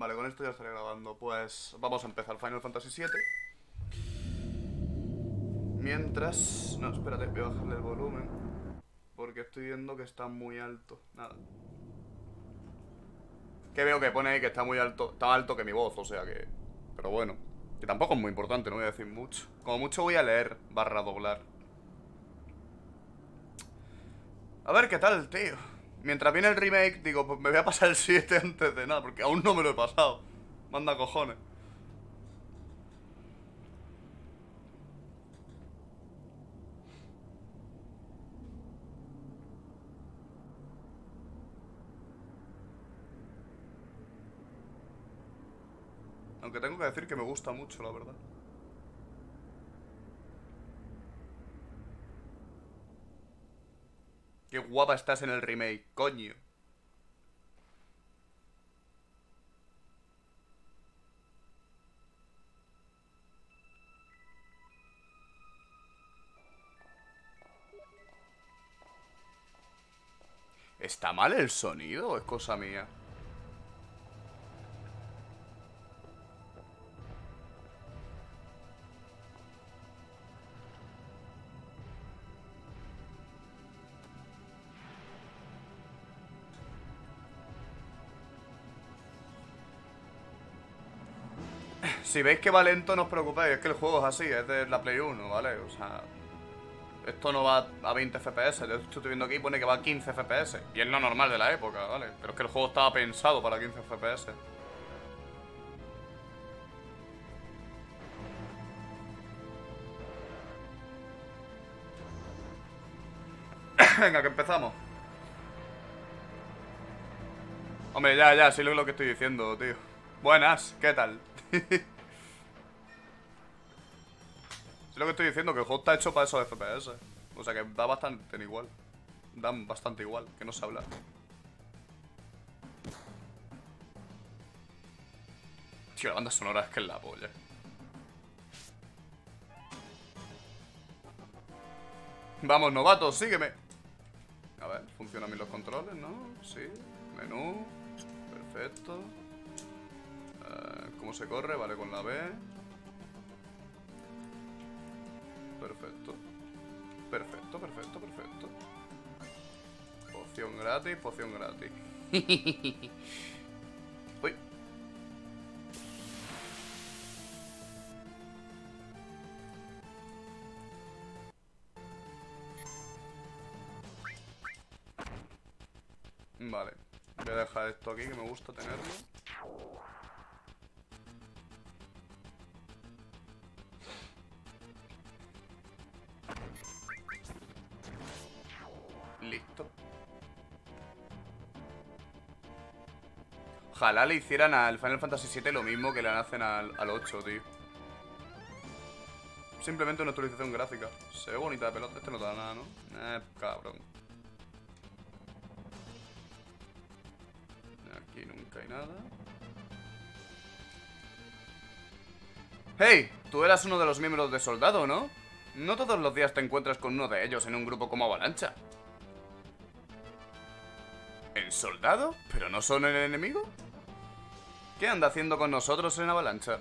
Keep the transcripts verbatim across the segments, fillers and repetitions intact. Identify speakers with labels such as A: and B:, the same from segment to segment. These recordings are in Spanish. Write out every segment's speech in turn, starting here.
A: Vale, con esto ya estaré grabando. Pues vamos a empezar Final Fantasy siete. Mientras... No, espérate, voy a bajarle el volumen. Porque estoy viendo que está muy alto. Nada. Que veo que pone ahí que está muy alto. Está más alto que mi voz, o sea que... Pero bueno. Que tampoco es muy importante, no voy a decir mucho. Como mucho voy a leer barra doblar. A ver qué tal, tío. Mientras viene el remake, digo, pues me voy a pasar el siete antes de nada. Porque aún no me lo he pasado. Manda cojones. Aunque tengo que decir que me gusta mucho, la verdad. Qué guapa estás en el remake, coño. ¿Está mal el sonido o es cosa mía? Si veis que va lento, no os preocupéis, es que el juego es así, es de la Play uno, ¿vale? O sea, esto no va a veinte F P S, de hecho estoy viendo aquí y pone que va a quince F P S. Y es lo normal de la época, ¿vale? Pero es que el juego estaba pensado para quince F P S. Venga, que empezamos. Hombre, ya, ya, sí lo que estoy diciendo, tío. Buenas, ¿qué tal? Es lo que estoy diciendo, que el juego está hecho para esos F P S. O sea que da bastante igual. Dan bastante igual, que no se habla. Tío, la banda sonora es que es la polla. Vamos, novato, sígueme. A ver, funcionan bien los controles, ¿no? Sí. Menú. Perfecto. Uh, ¿Cómo se corre? Vale, con la B. Perfecto. Perfecto, perfecto, perfecto. Poción gratis, poción gratis. Uy. Vale. Voy a dejar esto aquí, que me gusta tenerlo. Listo. Ojalá le hicieran al Final Fantasy siete lo mismo que le hacen al, al ocho, tío. Simplemente una actualización gráfica. Se ve bonita de pelota. Este no te da nada, ¿no? Eh, cabrón. Aquí nunca hay nada. ¡Hey! Tú eras uno de los miembros de Soldado, ¿no? No todos los días te encuentras con uno de ellos en un grupo como Avalancha. ¿En Soldado? ¿Pero no son el enemigo? ¿Qué anda haciendo con nosotros en Avalancha?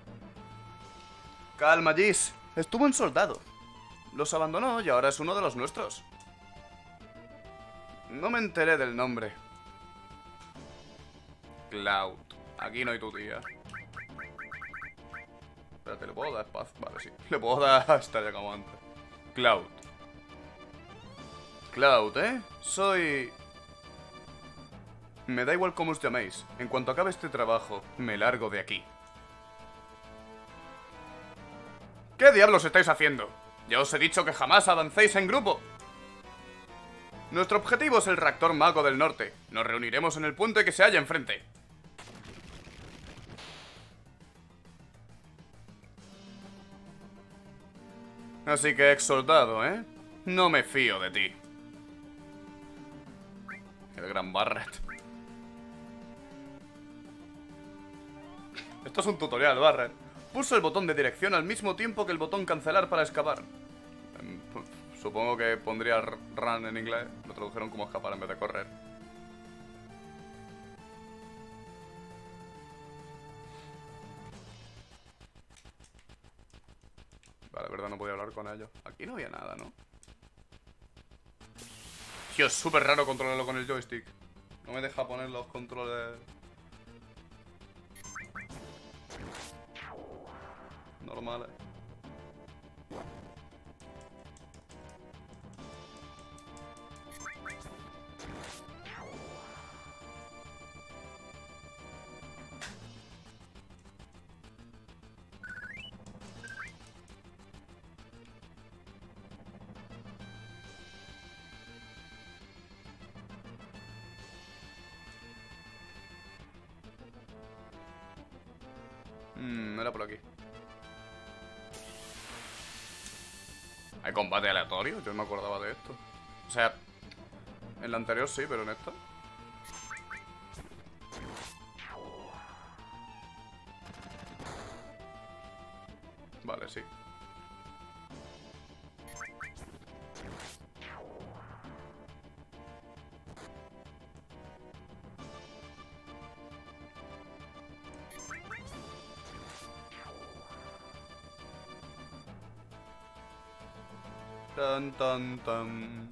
A: Calma, Giz. Estuvo en Soldado. Los abandonó y ahora es uno de los nuestros. No me enteré del nombre. Cloud. Aquí no hay tu tía. Espérate, ¿le puedo dar espacio? Vale, sí. Le puedo dar a esta ya como antes. Cloud. Cloud, ¿eh? Soy... Me da igual cómo os llaméis. En cuanto acabe este trabajo, me largo de aquí. ¿Qué diablos estáis haciendo? Ya os he dicho que jamás avancéis en grupo. Nuestro objetivo es el reactor Mako del Norte. Nos reuniremos en el puente que se halla enfrente. Así que, ex soldado, ¿eh? No me fío de ti. El gran Barret. Esto es un tutorial, Barret. Puso el botón de dirección al mismo tiempo que el botón cancelar para escapar. Supongo que pondría run en inglés. Lo tradujeron como escapar en vez de correr. Vale, la verdad no podía hablar con ellos. Aquí no había nada, ¿no? Tío, es súper raro controlarlo con el joystick. No me deja poner los controles normales. Mmm, era por aquí. ¿Hay combate aleatorio? Yo no me acordaba de esto. O sea, en la anterior sí, pero en esta vale, sí. Tan, tan, tan.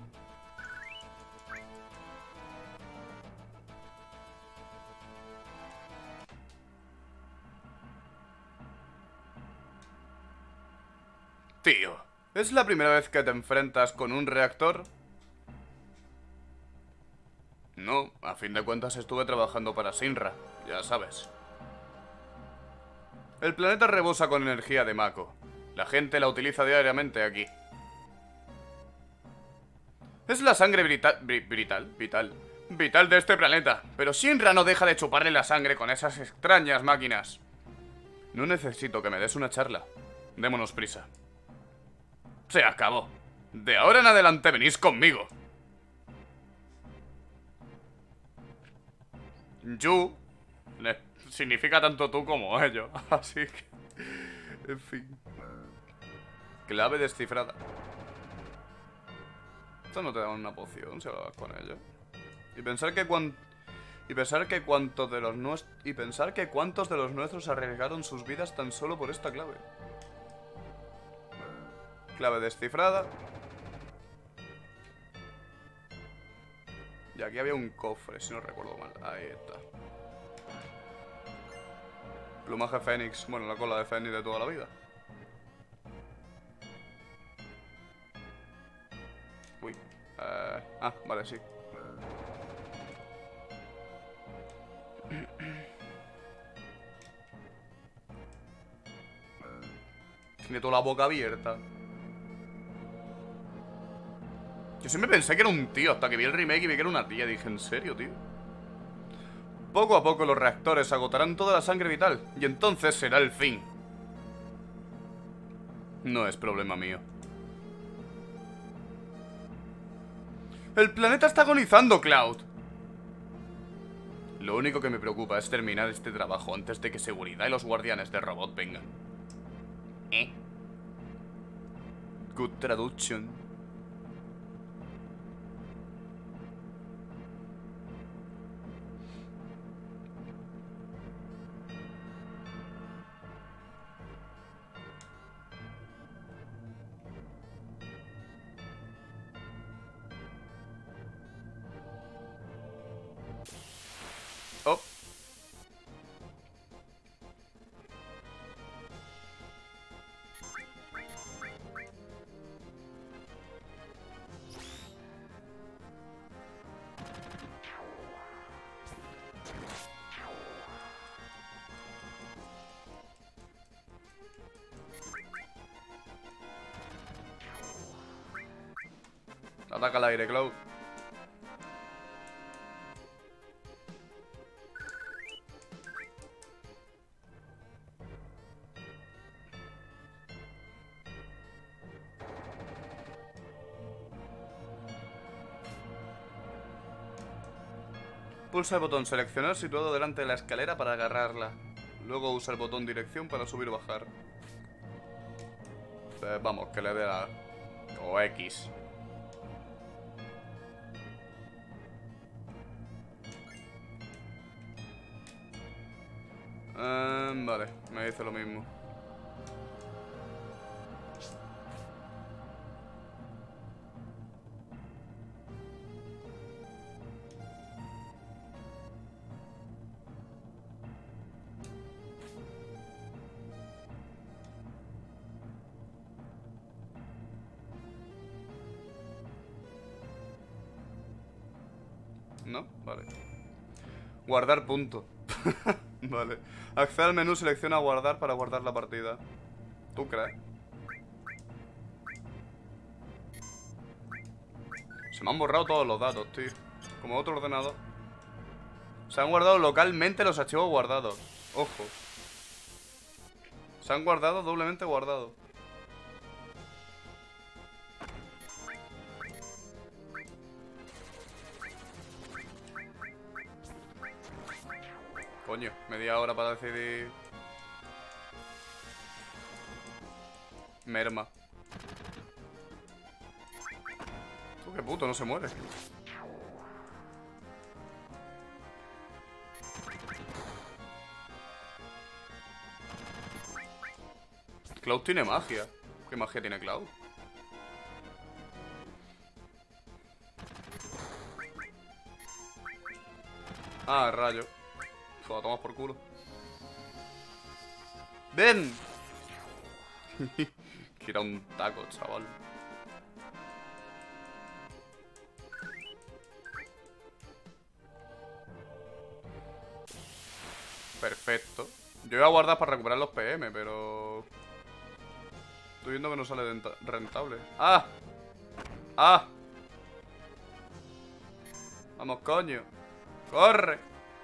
A: Tío, ¿es la primera vez que te enfrentas con un reactor? No, a fin de cuentas estuve trabajando para Shinra, ya sabes. El planeta rebosa con energía de Mako. La gente la utiliza diariamente aquí. Es la sangre vital, vital, vital, vital de este planeta. Pero Shinra no deja de chuparle la sangre con esas extrañas máquinas. No necesito que me des una charla. Démonos prisa. Se acabó. De ahora en adelante venís conmigo. You le significa tanto tú como ellos. Así que... En fin. Clave descifrada. Esto no te dan una poción si hablabas con ellos. Y pensar que cuan... Y pensar que cuantos de los nuestros... Y pensar que cuántos de los nuestros arriesgaron sus vidas tan solo por esta clave. Clave descifrada. Y aquí había un cofre, si no recuerdo mal. Ahí está. Plumaje fénix. Bueno, la cola de fénix de toda la vida. Uy. Eh... Ah, vale, sí. Tiene toda la boca abierta. Yo siempre pensé que era un tío, hasta que vi el remake y vi que era una tía. Dije, ¿en serio, tío? Poco a poco los reactores agotarán toda la sangre vital, y entonces será el fin. No es problema mío. El planeta está agonizando, Cloud. Lo único que me preocupa es terminar este trabajo antes de que seguridad y los guardianes de robot vengan. ¿Eh? Good traduction. Oh. Ataca al aire, Cloud. Pulsa el botón seleccionar situado delante de la escalera para agarrarla. Luego usa el botón dirección para subir o bajar. Eh, vamos, que le dé a... o X. Eh, vale, me dice lo mismo. ¿No? Vale. Guardar punto. Vale. Acceder al menú, selecciona guardar para guardar la partida. ¿Tú crees? Se me han borrado todos los datos, tío. Como otro ordenador. Se han guardado localmente los archivos guardados. Ojo. Se han guardado doblemente guardados. Coño, media hora para decidir. Merma. Tú qué puto, no se muere. Cloud tiene magia. ¿Qué magia tiene Cloud? Ah, rayo. Lo tomas por culo. ¡Ven! Que era un taco, chaval. Perfecto. Yo iba a guardar para recuperar los P M, pero... estoy viendo que no sale rentable. ¡Ah! ¡Ah! Vamos, coño. ¡Corre!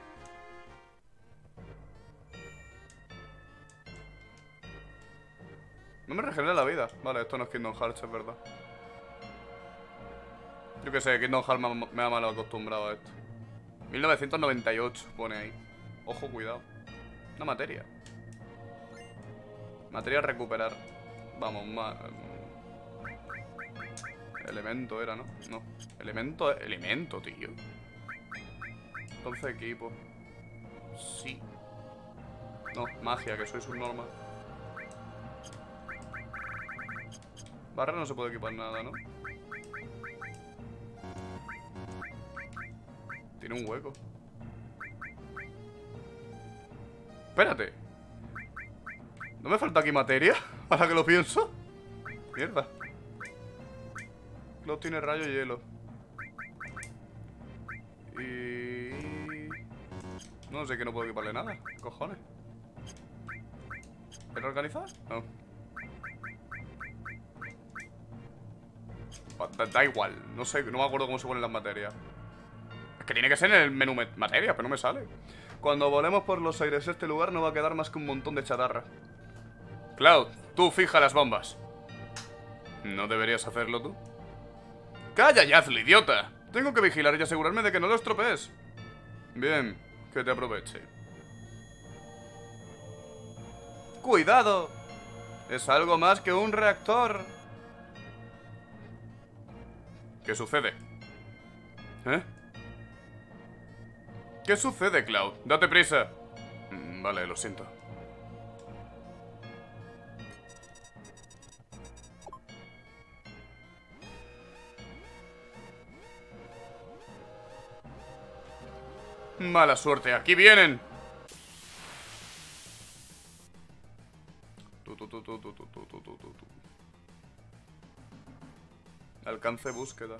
A: No me regenera la vida. Vale, esto no es Kingdom Hearts, es verdad. Yo qué sé, Kingdom Hearts me, me ha mal acostumbrado a esto. mil novecientos noventa y ocho pone ahí. Ojo, cuidado. Una materia. Materia a recuperar. Vamos, más... elemento era, ¿no? No. Elemento, elemento, tío. Entonces equipo. Sí. No, magia, que soy subnormal. Barra no se puede equipar nada, ¿no? Tiene un hueco. Espérate. ¿No me falta aquí materia? Ahora que lo pienso. Mierda. Cloud tiene rayo y hielo. Y... no sé que no puedo equiparle nada. Cojones. ¿Era organizar? No. Da, da igual. No sé, no me acuerdo cómo se ponen las materias. Es que tiene que ser en el menú materias, pero no me sale. Cuando volemos por los aires este lugar no va a quedar más que un montón de chatarra. Cloud, tú fija las bombas. ¿No deberías hacerlo tú? ¡Calla ya, hazlo, idiota! Tengo que vigilar y asegurarme de que no lo estropees. Bien, que te aproveche. ¡Cuidado! Es algo más que un reactor. ¿Qué sucede? ¿Eh? ¿Qué sucede, Cloud? Date prisa. Mm, vale, lo siento. Mala suerte, aquí vienen. Tu, tu, tu, tu, tu, tu, tu, tu, tu, tu. Alcance búsqueda.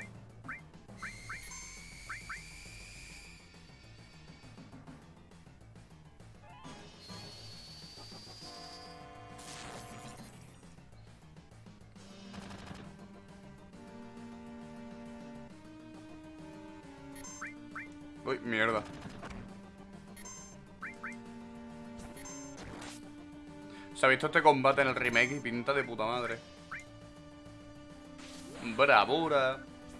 A: Uy, mierda. Se ha visto este combate en el remake y pinta de puta madre. Bravura.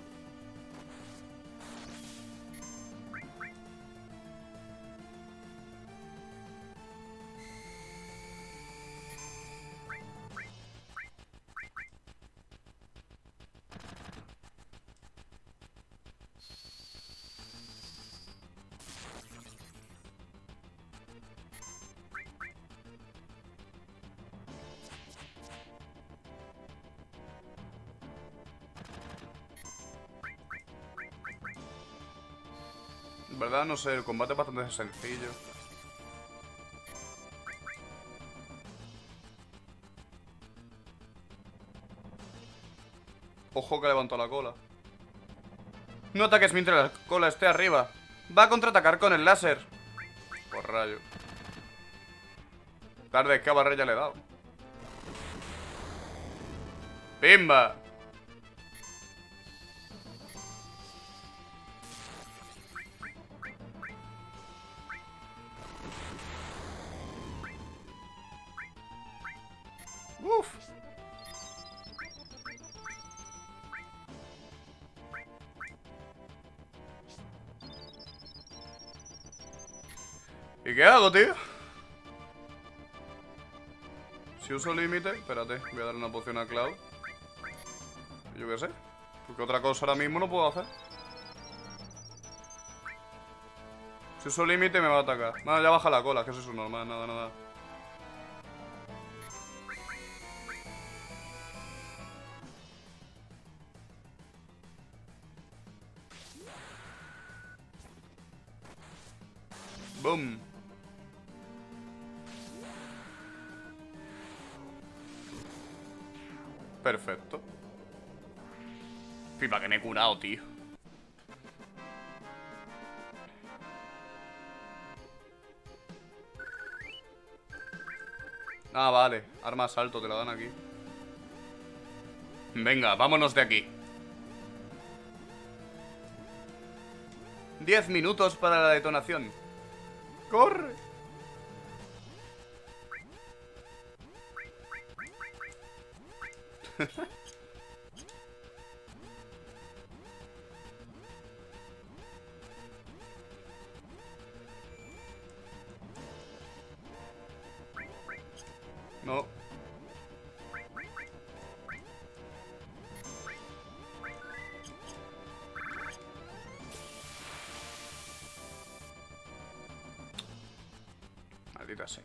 A: ¿Verdad? No sé, el combate es bastante sencillo. Ojo que levantó la cola. No ataques mientras la cola esté arriba. Va a contraatacar con el láser. Por rayo. Tarde, que a Barret ya le he dado. ¡Pimba! Uf. ¿Y qué hago, tío? Si uso límite, espérate, voy a dar una poción a Cloud. Yo qué sé, porque otra cosa ahora mismo no puedo hacer. Si uso límite me va a atacar. Bueno, ya baja la cola, que eso es normal, nada, nada. Boom. Perfecto. Flipa que me he curado, tío. Ah, vale. Arma asalto, te la dan aquí. Venga, vámonos de aquí. Diez minutos para la detonación. ¡Corre! No. Maldita sea.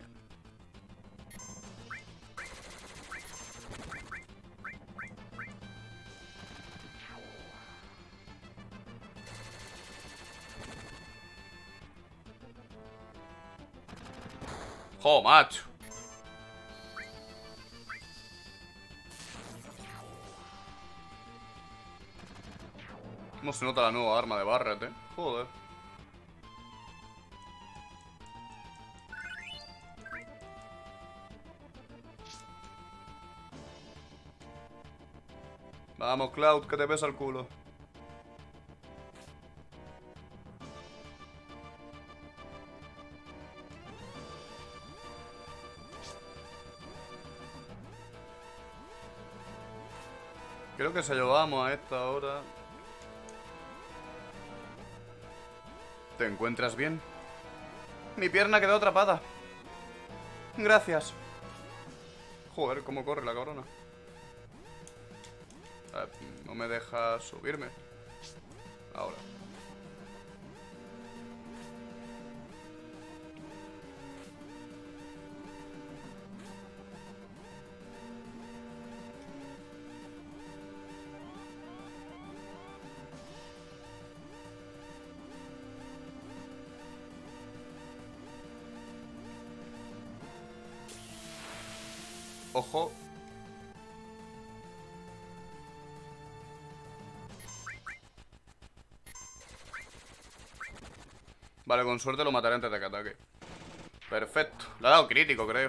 A: ¡Jo, macho! ¿Cómo se nota la nueva arma de Barret, eh? Joder. Vamos, Cloud, que te pesa el culo. Creo que se llevamos a esta hora. ¿Te encuentras bien? Mi pierna quedó atrapada. Gracias. Joder, cómo corre la cabrona. Eh, no me deja subirme. Ahora. Ojo. Vale, con suerte lo mataré antes de que ataque. Perfecto. Le ha dado crítico, creo.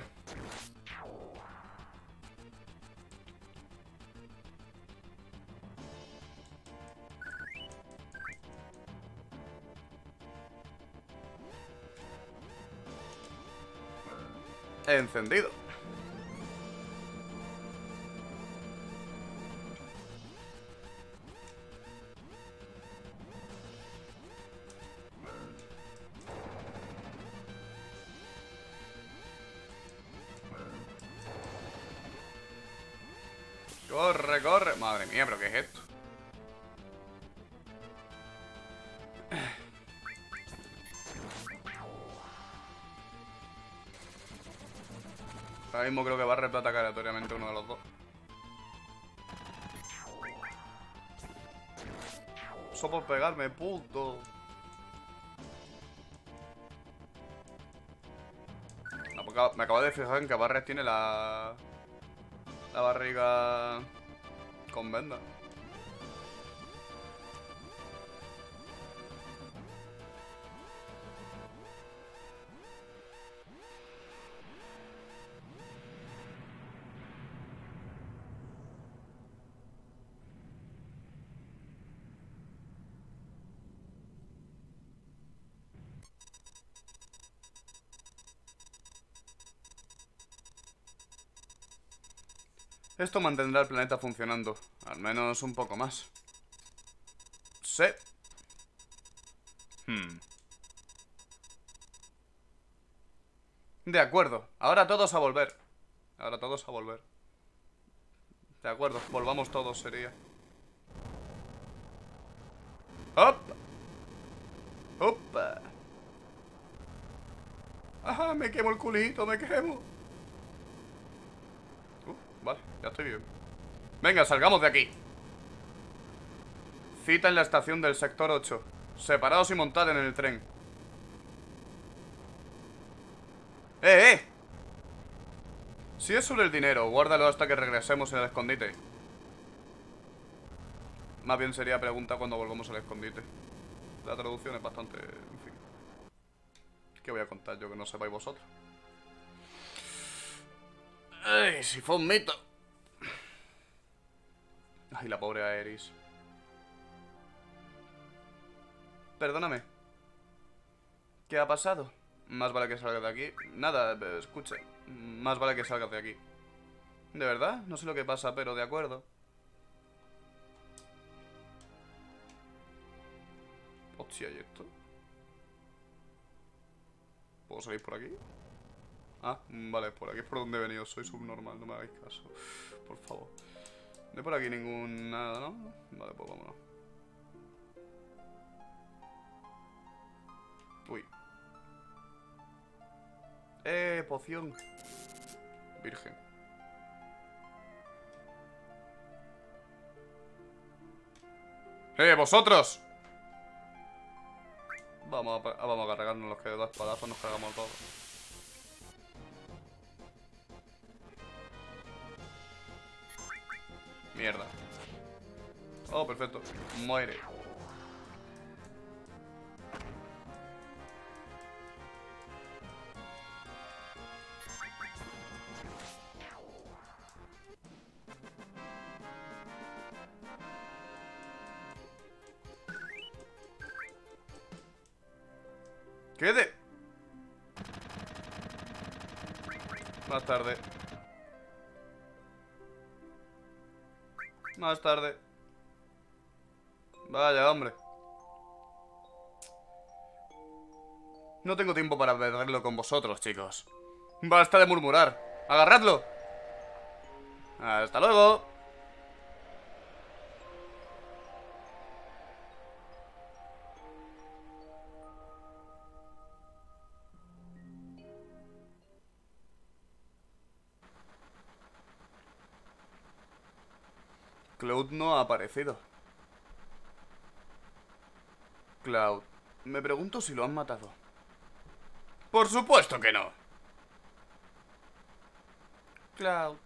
A: Encendido. Corre, corre. Madre mía, pero ¿qué es esto? Ahora mismo creo que va a atacar aleatoriamente uno de los dos. Eso por pegarme, puto. No, porque me acabo de fijar en que Barret tiene la... La barriga... con venda. Esto mantendrá el planeta funcionando. Al menos un poco más. Sí. Hmm. De acuerdo. Ahora todos a volver. Ahora todos a volver. De acuerdo. Volvamos todos, sería. ¡Hop! ¡Opa! ¡Ajá! Me quemo el culito, me quemo. Uh, vale, ya estoy bien. Venga, salgamos de aquí. Cita en la estación del sector ocho. Separados y montad en el tren. ¡Eh, eh! Si es solo el dinero, guárdalo hasta que regresemos al escondite. Más bien sería pregunta cuando volvamos al escondite. La traducción es bastante... En fin. ¿Qué voy a contar yo que no sepáis vosotros? ¡Ay, si fue un mito! Ay, la pobre Aeris. Perdóname. ¿Qué ha pasado? Más vale que salgas de aquí. Nada, escucha. Más vale que salgas de aquí. ¿De verdad? No sé lo que pasa, pero de acuerdo. Hostia, ¿y esto? ¿Puedo salir por aquí? Ah, vale, por aquí es por donde he venido. Soy subnormal, no me hagáis caso. Por favor. No hay por aquí ningún... nada, ¿no? Vale, pues vámonos. Uy. Eh, poción. Virgen. ¡Eh, vosotros! Vamos a, vamos a cargarnos los que de dos espadazos nos cargamos todos. Mierda. Oh, perfecto. Muere. ¿Qué de...? Más tarde. Más tarde. Vaya, hombre. No tengo tiempo para perderlo con vosotros, chicos. Basta de murmurar. ¡Agarradlo! ¡Hasta luego! Cloud no ha aparecido. Cloud, me pregunto si lo han matado. ¡Por supuesto que no! Cloud.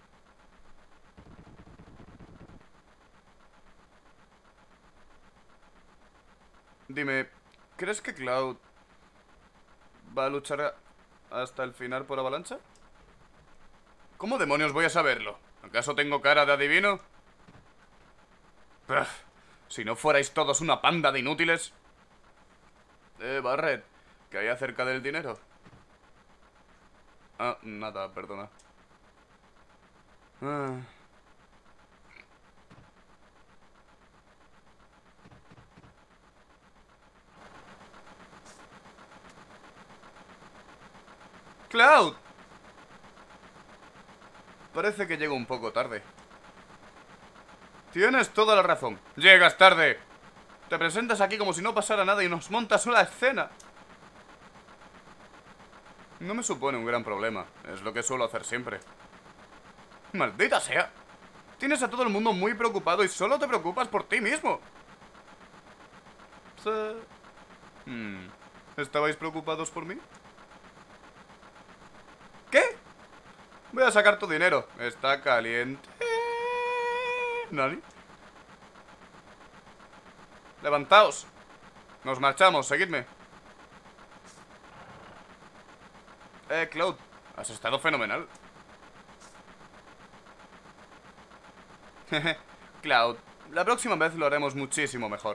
A: Dime, ¿crees que Cloud va a luchar hasta el final por Avalancha? ¿Cómo demonios voy a saberlo? ¿Acaso tengo cara de adivino? Ugh, si no fuerais todos una panda de inútiles. Eh, Barret, ¿qué hay acerca del dinero? Ah, nada, perdona. Ah. ¡Cloud! Parece que llego un poco tarde. Tienes toda la razón. Llegas tarde. Te presentas aquí como si no pasara nada y nos montas una escena. No me supone un gran problema. Es lo que suelo hacer siempre. ¡Maldita sea! Tienes a todo el mundo muy preocupado y solo te preocupas por ti mismo. Sí. Hmm. ¿Estabais preocupados por mí? ¿Qué? Voy a sacar tu dinero. Está caliente. ¿Nani? Levantaos. Nos marchamos, seguidme. Eh, Cloud, has estado fenomenal. Jeje, Cloud, la próxima vez lo haremos muchísimo mejor.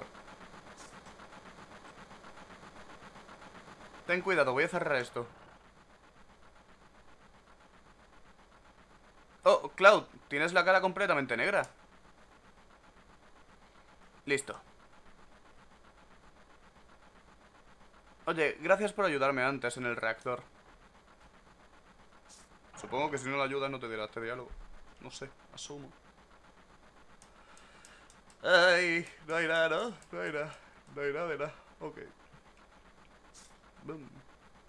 A: Ten cuidado, voy a cerrar esto. Oh, Cloud, tienes la cara completamente negra. Listo. Oye, gracias por ayudarme antes en el reactor. Supongo que si no la ayudas no te dirá este diálogo. No sé, asumo. Ay, no hay nada, ¿no? No hay nada. No hay nada de nada. Ok. Boom.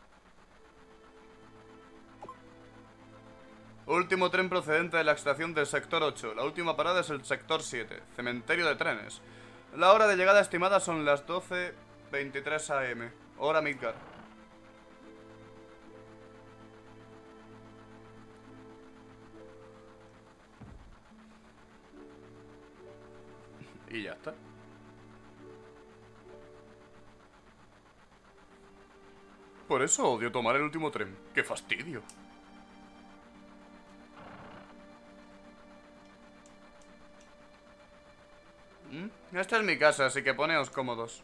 A: Último tren procedente de la estación del sector ocho. La última parada es el sector siete. Cementerio de trenes. La hora de llegada estimada son las doce veintitrés a eme. Hora Midgar. Y ya está. Por eso odio tomar el último tren. ¡Qué fastidio! ¿Mm? Esta es mi casa, así que poneos cómodos.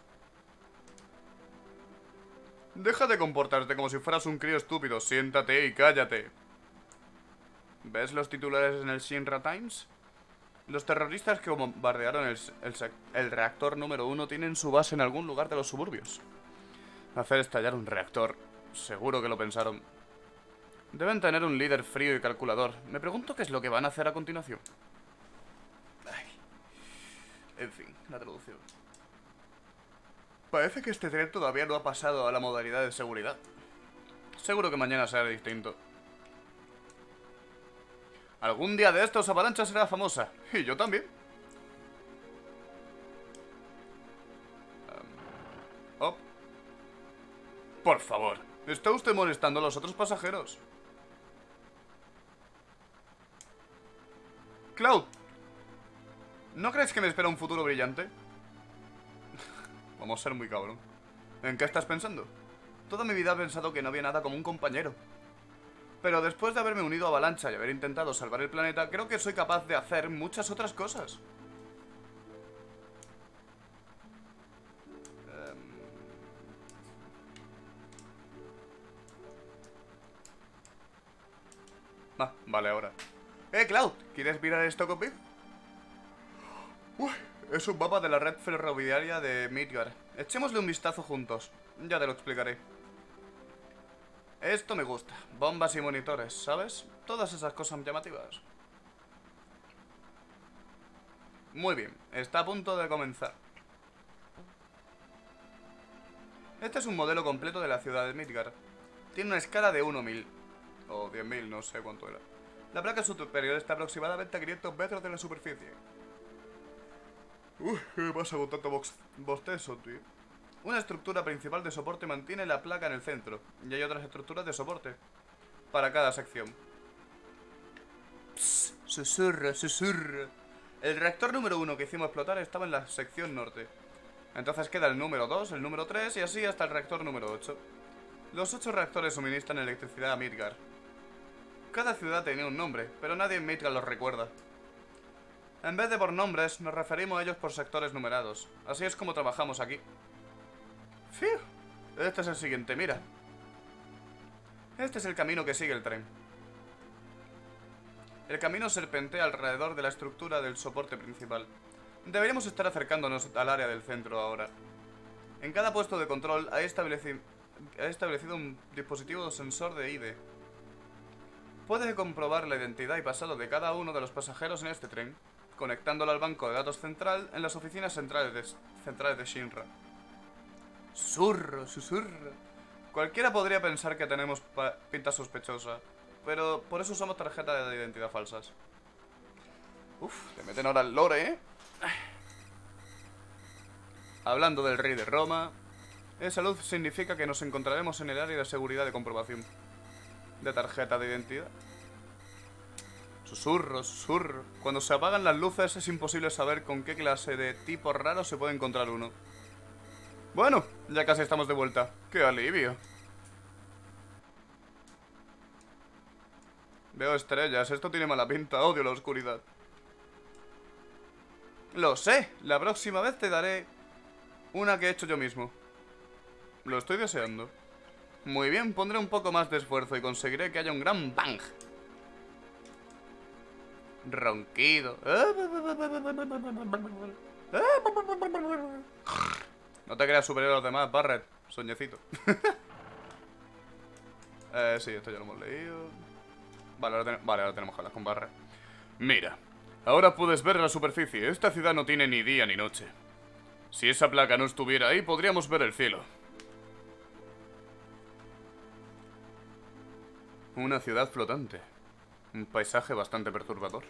A: Deja de comportarte como si fueras un crío estúpido. Siéntate y cállate. ¿Ves los titulares en el Shinra Times? Los terroristas que bombardearon el, el, el reactor número uno tienen su base en algún lugar de los suburbios. Hacer estallar un reactor. Seguro que lo pensaron. Deben tener un líder frío y calculador. Me pregunto qué es lo que van a hacer a continuación. Ay. En fin, la traducción. Parece que este tren todavía no ha pasado a la modalidad de seguridad. Seguro que mañana será distinto. Algún día de estos Avalancha será famosa. Y yo también. Um, oh. Por favor, ¿está usted molestando a los otros pasajeros? Cloud, ¿no crees que me espera un futuro brillante? Vamos a ser muy cabrón. ¿En qué estás pensando? Toda mi vida he pensado que no había nada como un compañero. Pero después de haberme unido a Avalancha y haber intentado salvar el planeta, creo que soy capaz de hacer muchas otras cosas. Ah, vale, ahora. ¡Eh, Cloud! ¿Quieres mirar esto conmigo? Uy, es un mapa de la red ferroviaria de Midgar. Echémosle un vistazo juntos. Ya te lo explicaré. Esto me gusta. Bombas y monitores, ¿sabes? Todas esas cosas llamativas. Muy bien, está a punto de comenzar. Este es un modelo completo de la ciudad de Midgar. Tiene una escala de uno a mil. O diez mil, no sé cuánto era. La placa superior está aproximadamente a quinientos metros de la superficie. Uy, ¿qué pasa con tanto bostezo, tío? Una estructura principal de soporte mantiene la placa en el centro. Y hay otras estructuras de soporte para cada sección. Psst, susurro, susurro. El reactor número uno que hicimos explotar estaba en la sección norte. Entonces queda el número dos, el número tres y así hasta el reactor número ocho. Los ocho reactores suministran electricidad a Midgar. Cada ciudad tenía un nombre, pero nadie en Midgar los recuerda. En vez de por nombres, nos referimos a ellos por sectores numerados. Así es como trabajamos aquí. ¡Fiu! Este es el siguiente, mira. Este es el camino que sigue el tren. El camino serpentea alrededor de la estructura del soporte principal. Deberíamos estar acercándonos al área del centro ahora. En cada puesto de control hay estableci- ha establecido un dispositivo sensor de I D. Puedes comprobar la identidad y pasado de cada uno de los pasajeros en este tren, conectándolo al banco de datos central en las oficinas centrales de, centrales de Shinra. Susurro, susurro. Cualquiera podría pensar que tenemos pinta sospechosa, pero por eso usamos tarjetas de identidad falsas. Uf, te meten ahora el lore, ¿eh? Hablando del rey de Roma, esa luz significa que nos encontraremos en el área de seguridad de comprobación de tarjeta de identidad. Susurro, susurro. Cuando se apagan las luces es imposible saber con qué clase de tipo raro se puede encontrar uno. Bueno, ya casi estamos de vuelta. ¡Qué alivio! Veo estrellas, esto tiene mala pinta, odio la oscuridad. Lo sé, la próxima vez te daré una que he hecho yo mismo. Lo estoy deseando. Muy bien, pondré un poco más de esfuerzo y conseguiré que haya un gran bang. Ronquido. No te creas superior a los demás, Barret. Soñecito. eh, sí, esto ya lo hemos leído. Vale, ahora, ten vale, ahora tenemos que hablar con Barret. Mira, ahora puedes ver la superficie. Esta ciudad no tiene ni día ni noche. Si esa placa no estuviera ahí, podríamos ver el cielo. Una ciudad flotante. Un paisaje bastante perturbador.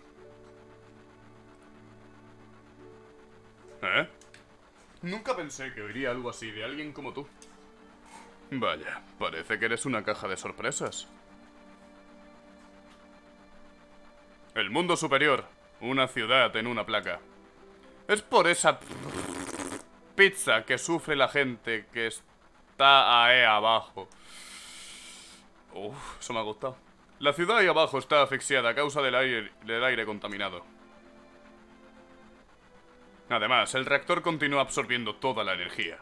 A: ¿Eh? Nunca pensé que oiría algo así de alguien como tú. Vaya, parece que eres una caja de sorpresas. El mundo superior. Una ciudad en una placa. Es por esa pizza que sufre la gente que está ahí abajo. Uf, eso me ha gustado. La ciudad ahí abajo está asfixiada a causa del aire, del aire contaminado. Además, el reactor continúa absorbiendo toda la energía.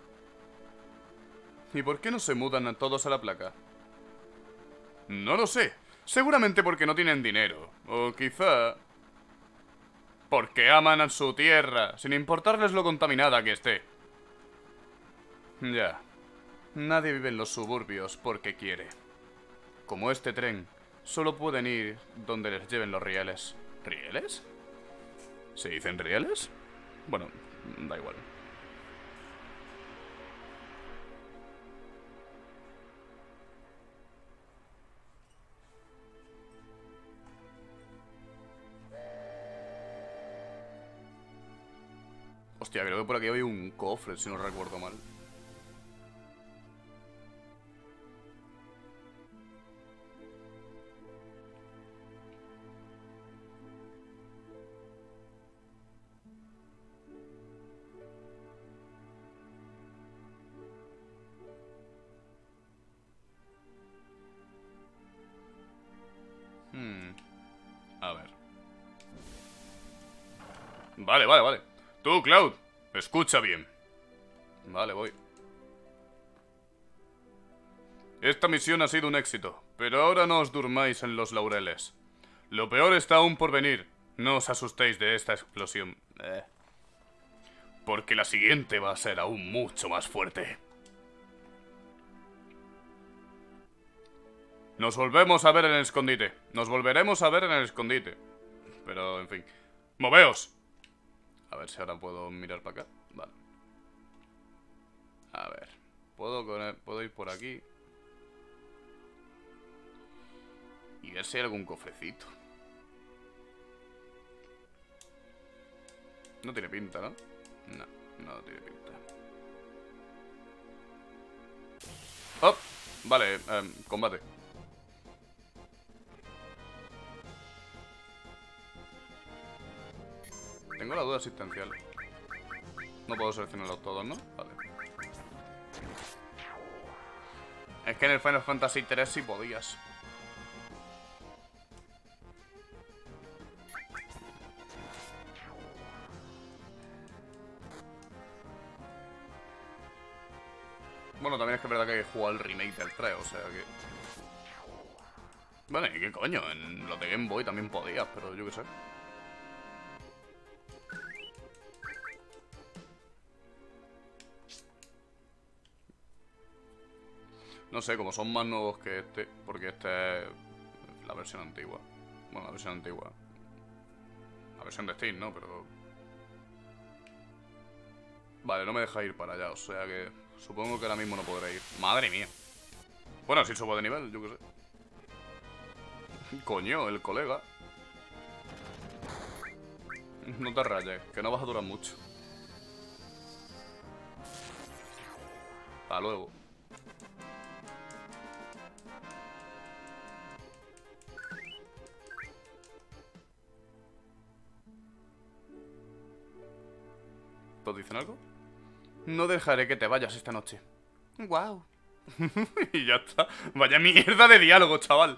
A: ¿Y por qué no se mudan a todos a la placa? No lo sé. Seguramente porque no tienen dinero. O quizá porque aman a su tierra, sin importarles lo contaminada que esté. Ya. Nadie vive en los suburbios porque quiere. Como este tren, solo pueden ir donde les lleven los rieles. ¿Rieles? ¿Se dicen rieles? Bueno, da igual. Hostia, creo que por aquí había un cofre, si no recuerdo mal. Hmm. A ver. Vale, vale, vale. Tú, Cloud, escucha bien. Vale, voy. Esta misión ha sido un éxito, pero ahora no os durmáis en los laureles. Lo peor está aún por venir. No os asustéis de esta explosión. Eh. Porque la siguiente va a ser aún mucho más fuerte. Nos volvemos a ver en el escondite. Nos volveremos a ver en el escondite. Pero, en fin. ¡Moveos! A ver si ahora puedo mirar para acá. Vale. A ver. Puedo, con puedo ir por aquí. Y ver si hay algún cofrecito. No tiene pinta, ¿no? No, no tiene pinta. ¡Oh! Vale, eh, combate. Tengo la duda existencial. No puedo seleccionarlos todos, ¿no? Vale. Es que en el Final Fantasy tres sí podías. Bueno, también es que es verdad que hay que jugar el remake del tres, o sea que... Bueno, ¿y qué coño? En los de Game Boy también podías, pero yo qué sé. No sé, como son más nuevos que este, porque este es la versión antigua. Bueno, la versión antigua. La versión de Steam, ¿no? Pero... Vale, no me deja ir para allá, o sea que... Supongo que ahora mismo no podré ir. ¡Madre mía! Bueno, si subo de nivel, yo qué sé. Coño, el colega. No te rayes, que no vas a durar mucho. Hasta luego. ¿Todos dicen algo? No dejaré que te vayas esta noche. Guau. Y ya está. Vaya mierda de diálogo, chaval.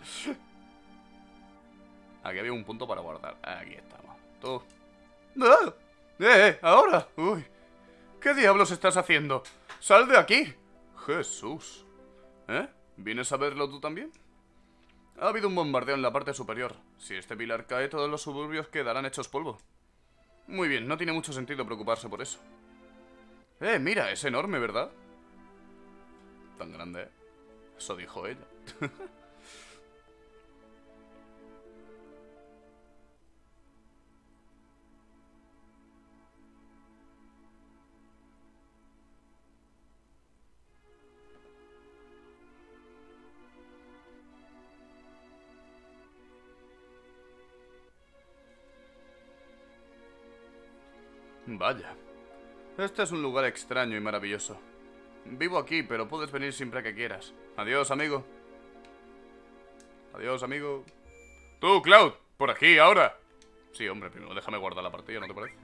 A: Aquí había un punto para guardar. Aquí estamos. Tú. ¡Ah! ¡Eh, eh! ¡Ahora! ¡Uy! ¿Qué diablos estás haciendo? ¡Sal de aquí! Jesús. ¿Eh? ¿Vienes a verlo tú también? Ha habido un bombardeo en la parte superior. Si este pilar cae, todos los suburbios quedarán hechos polvo. Muy bien, no tiene mucho sentido preocuparse por eso. Eh, mira, es enorme, ¿verdad? Tan grande, ¿eh? Eso dijo ella. Vaya. Este es un lugar extraño y maravilloso. Vivo aquí, pero puedes venir siempre que quieras. Adiós, amigo. Adiós, amigo. Tú, Cloud, por aquí, ahora. Sí, hombre, primero déjame guardar la partida, ¿no te parece?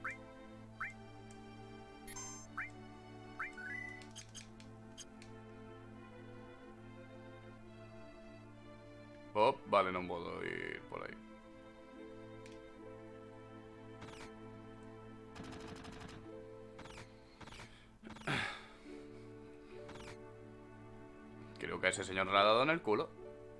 A: Oh, vale, no puedo ir por ahí. Creo que a ese señor le ha dado en el culo.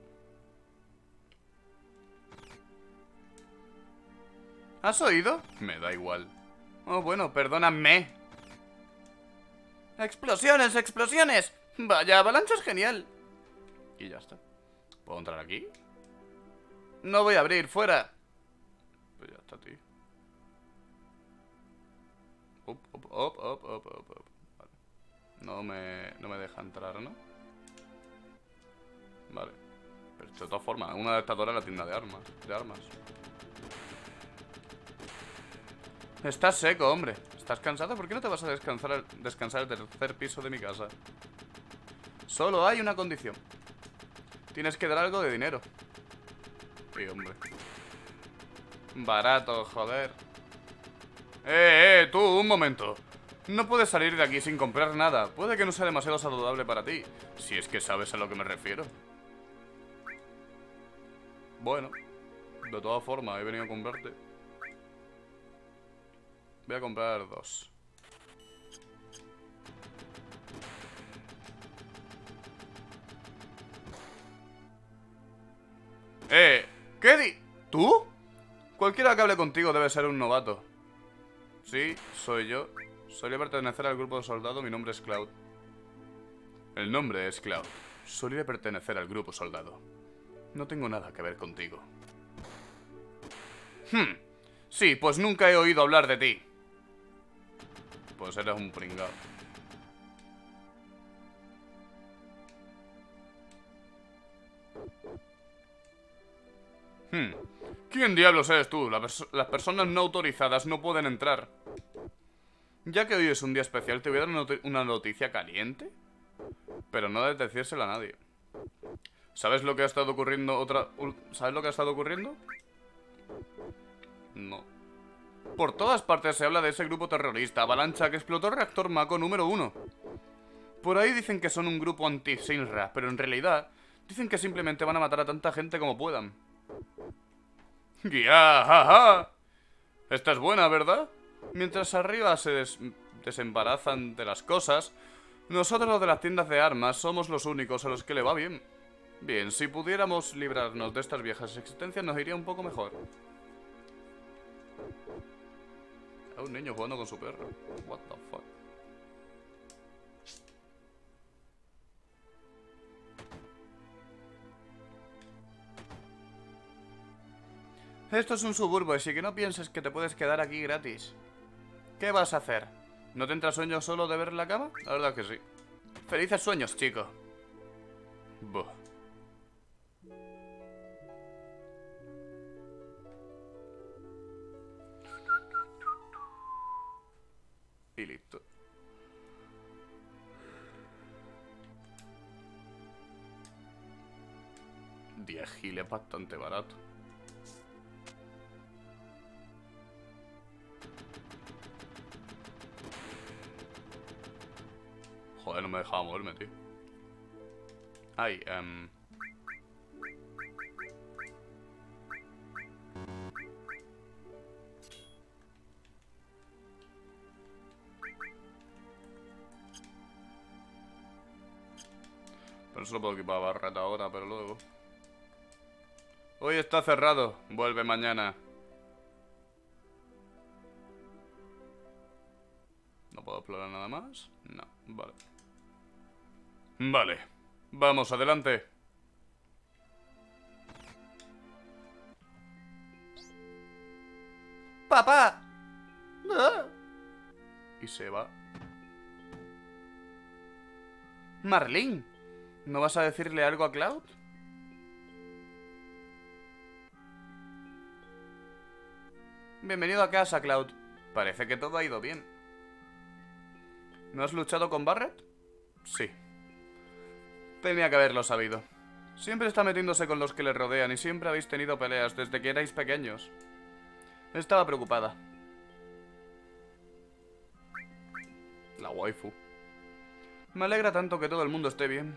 A: ¿Has oído? Me da igual. Oh, bueno, perdóname. ¡Explosiones, explosiones! Vaya, avalancha es genial. Y ya está. ¿Puedo entrar aquí? No voy a abrir, fuera. Pues ya está, tío. Up, up, up, up, up, up, up. Vale. No me, no me deja entrar, ¿no? Vale. Pero de todas formas, una adaptadora en la tienda de armas. De armas. Estás seco, hombre. ¿Estás cansado? ¿Por qué no te vas a descansar al, descansar al tercer piso de mi casa? Solo hay una condición. Tienes que dar algo de dinero. Sí, hombre. Barato, joder. Eh, eh, tú, un momento. No puedes salir de aquí sin comprar nada. Puede que no sea demasiado saludable para ti. Si es que sabes a lo que me refiero. Bueno, de todas formas, he venido a comprarte. Voy a comprar dos. Eh, ¿qué di? ¿Tú? Cualquiera que hable contigo debe ser un novato. Sí, soy yo. Solía pertenecer al grupo de soldados, mi nombre es Cloud. El nombre es Cloud. Solía pertenecer al grupo soldado. No tengo nada que ver contigo. Hmm. Sí, pues nunca he oído hablar de ti. Pues eres un pringao. Hmm. ¿Quién diablos eres tú? La pers- las personas no autorizadas no pueden entrar. Ya que hoy es un día especial, te voy a dar una, noti- una noticia caliente. Pero no debes decírsela a nadie. ¿Sabes lo que ha estado ocurriendo otra... ¿Sabes lo que ha estado ocurriendo? No. Por todas partes se habla de ese grupo terrorista, Avalancha, que explotó el reactor Mako número uno. Por ahí dicen que son un grupo anti-Sinra, pero en realidad dicen que simplemente van a matar a tanta gente como puedan. ¡Ya, ja, ja! Esta es buena, ¿verdad? Mientras arriba se des desembarazan de las cosas, nosotros los de las tiendas de armas somos los únicos a los que le va bien. Bien, si pudiéramos librarnos de estas viejas existencias nos iría un poco mejor. Hay un niño jugando con su perro. What the fuck. Esto es un suburbio, así que no pienses que te puedes quedar aquí gratis. ¿Qué vas a hacer? ¿No te entra sueño solo de ver la cama? La verdad que sí. Felices sueños, chico. Buh. Y listo. diez giles bastante barato. Joder, no me dejaba moverme, tío. Ay, em... pero solo puedo equipar barreta ahora, pero luego... Hoy está cerrado. Vuelve mañana. ¿No puedo explorar nada más? No, vale. Vale. Vamos, adelante. ¡Papá! ¡Ah! Y se va. Marlene, ¿no vas a decirle algo a Cloud? Bienvenido a casa, Cloud. Parece que todo ha ido bien. ¿No has luchado con Barret? Sí. Tenía que haberlo sabido. Siempre está metiéndose con los que le rodean y siempre habéis tenido peleas desde que erais pequeños. Estaba preocupada. La waifu. Me alegra tanto que todo el mundo esté bien.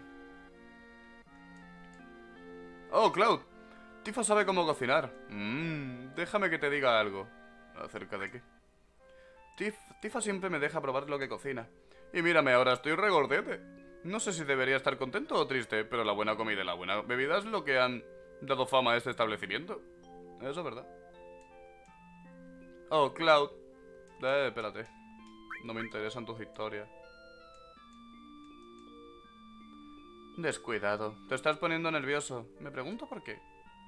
A: Oh, Cloud. Tifa sabe cómo cocinar. Mmm, déjame que te diga algo. ¿Acerca de qué? Tif, Tifa siempre me deja probar lo que cocina. Y mírame ahora, estoy regordete. No sé si debería estar contento o triste, pero la buena comida y la buena bebida es lo que han dado fama a este establecimiento. Eso es verdad. Oh, Cloud. Eh, espérate. No me interesan tus historias. Descuidado. Te estás poniendo nervioso. Me pregunto por qué.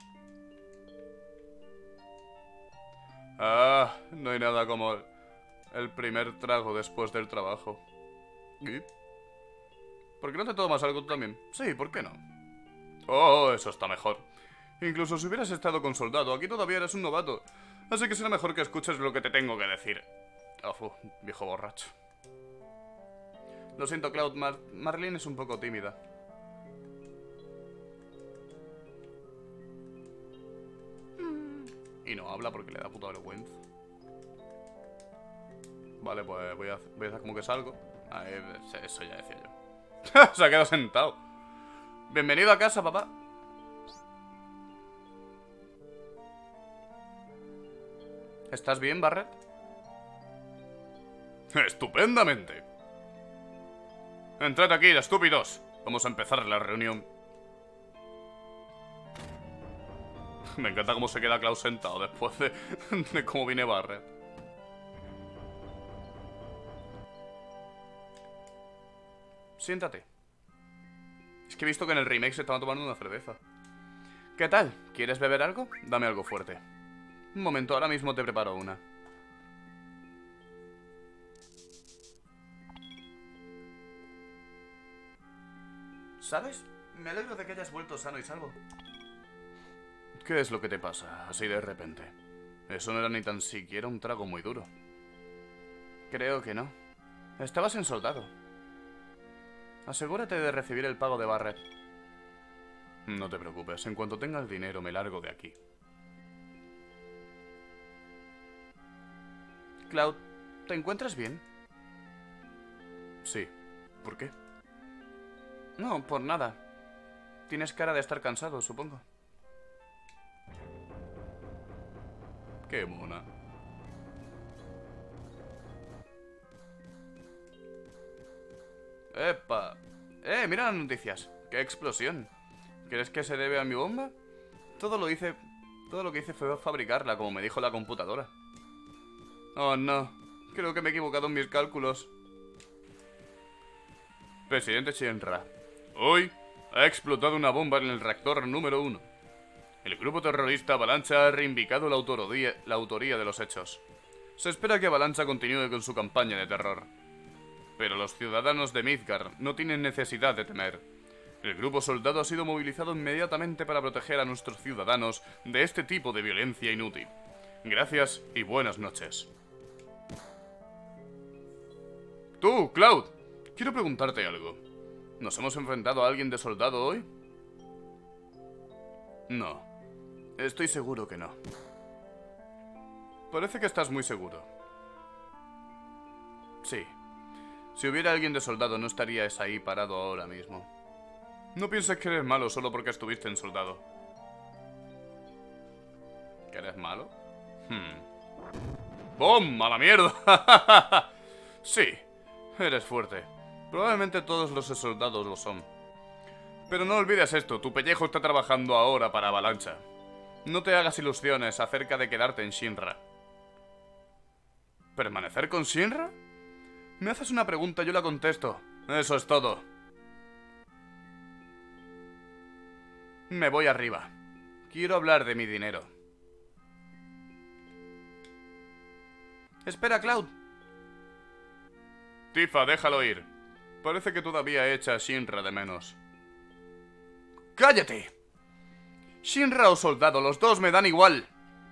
A: Ah, no hay nada como el primer trago después del trabajo. ¿Y? ¿Por qué no te tomas algo tú también? Sí, ¿por qué no? Oh, eso está mejor. Incluso si hubieras estado con soldado, aquí todavía eres un novato. Así que será mejor que escuches lo que te tengo que decir. Oh, viejo borracho. Lo siento, Cloud. Mar Marlene es un poco tímida. Y no habla porque le da puta vergüenza. Vale, pues voy a, voy a hacer como que salgo. Ahí, eso ya decía yo. Se ha quedado sentado. Bienvenido a casa, papá. ¿Estás bien, Barret? Estupendamente. Entrad aquí, estúpidos. Vamos a empezar la reunión. Me encanta cómo se queda Cloud sentado después de, de cómo viene Barret. Siéntate. Es que he visto que en el remake se estaban tomando una cerveza. ¿Qué tal? ¿Quieres beber algo? Dame algo fuerte. Un momento, ahora mismo te preparo una. ¿Sabes? Me alegro de que hayas vuelto sano y salvo. ¿Qué es lo que te pasa, así de repente? Eso no era ni tan siquiera un trago muy duro. Creo que no. Estabas en soldado. Asegúrate de recibir el pago de Barret. No te preocupes, en cuanto tenga el dinero me largo de aquí. Cloud, ¿te encuentras bien? Sí. ¿Por qué? No, por nada. Tienes cara de estar cansado, supongo. Qué mona. ¡Epa! ¡Eh! Mira las noticias. ¡Qué explosión! ¿Crees que se debe a mi bomba? Todo lo hice... Todo lo que hice fue fabricarla, como me dijo la computadora. Oh, no. Creo que me he equivocado en mis cálculos. Presidente Shinra. Hoy ha explotado una bomba en el reactor número uno. El grupo terrorista Avalancha ha reivindicado la autoría, la autoría de los hechos. Se espera que Avalancha continúe con su campaña de terror. Pero los ciudadanos de Midgard no tienen necesidad de temer. El grupo soldado ha sido movilizado inmediatamente para proteger a nuestros ciudadanos de este tipo de violencia inútil. Gracias y buenas noches. Tú, Cloud, quiero preguntarte algo. ¿Nos hemos enfrentado a alguien de soldado hoy? No. Estoy seguro que no. Parece que estás muy seguro. Sí. Si hubiera alguien de soldado no estarías ahí parado ahora mismo. No pienses que eres malo solo porque estuviste en soldado. ¿Que eres malo? Hmm. ¡Bum! ¡A la mierda! Sí, eres fuerte. Probablemente todos los soldados lo son. Pero no olvides esto, tu pellejo está trabajando ahora para Avalancha. No te hagas ilusiones acerca de quedarte en Shinra. ¿Permanecer con Shinra? Me haces una pregunta, yo la contesto. Eso es todo. Me voy arriba. Quiero hablar de mi dinero. Espera, Cloud. Tifa, déjalo ir. Parece que todavía echa a Shinra de menos. ¡Cállate! Shinra o soldado, los dos me dan igual.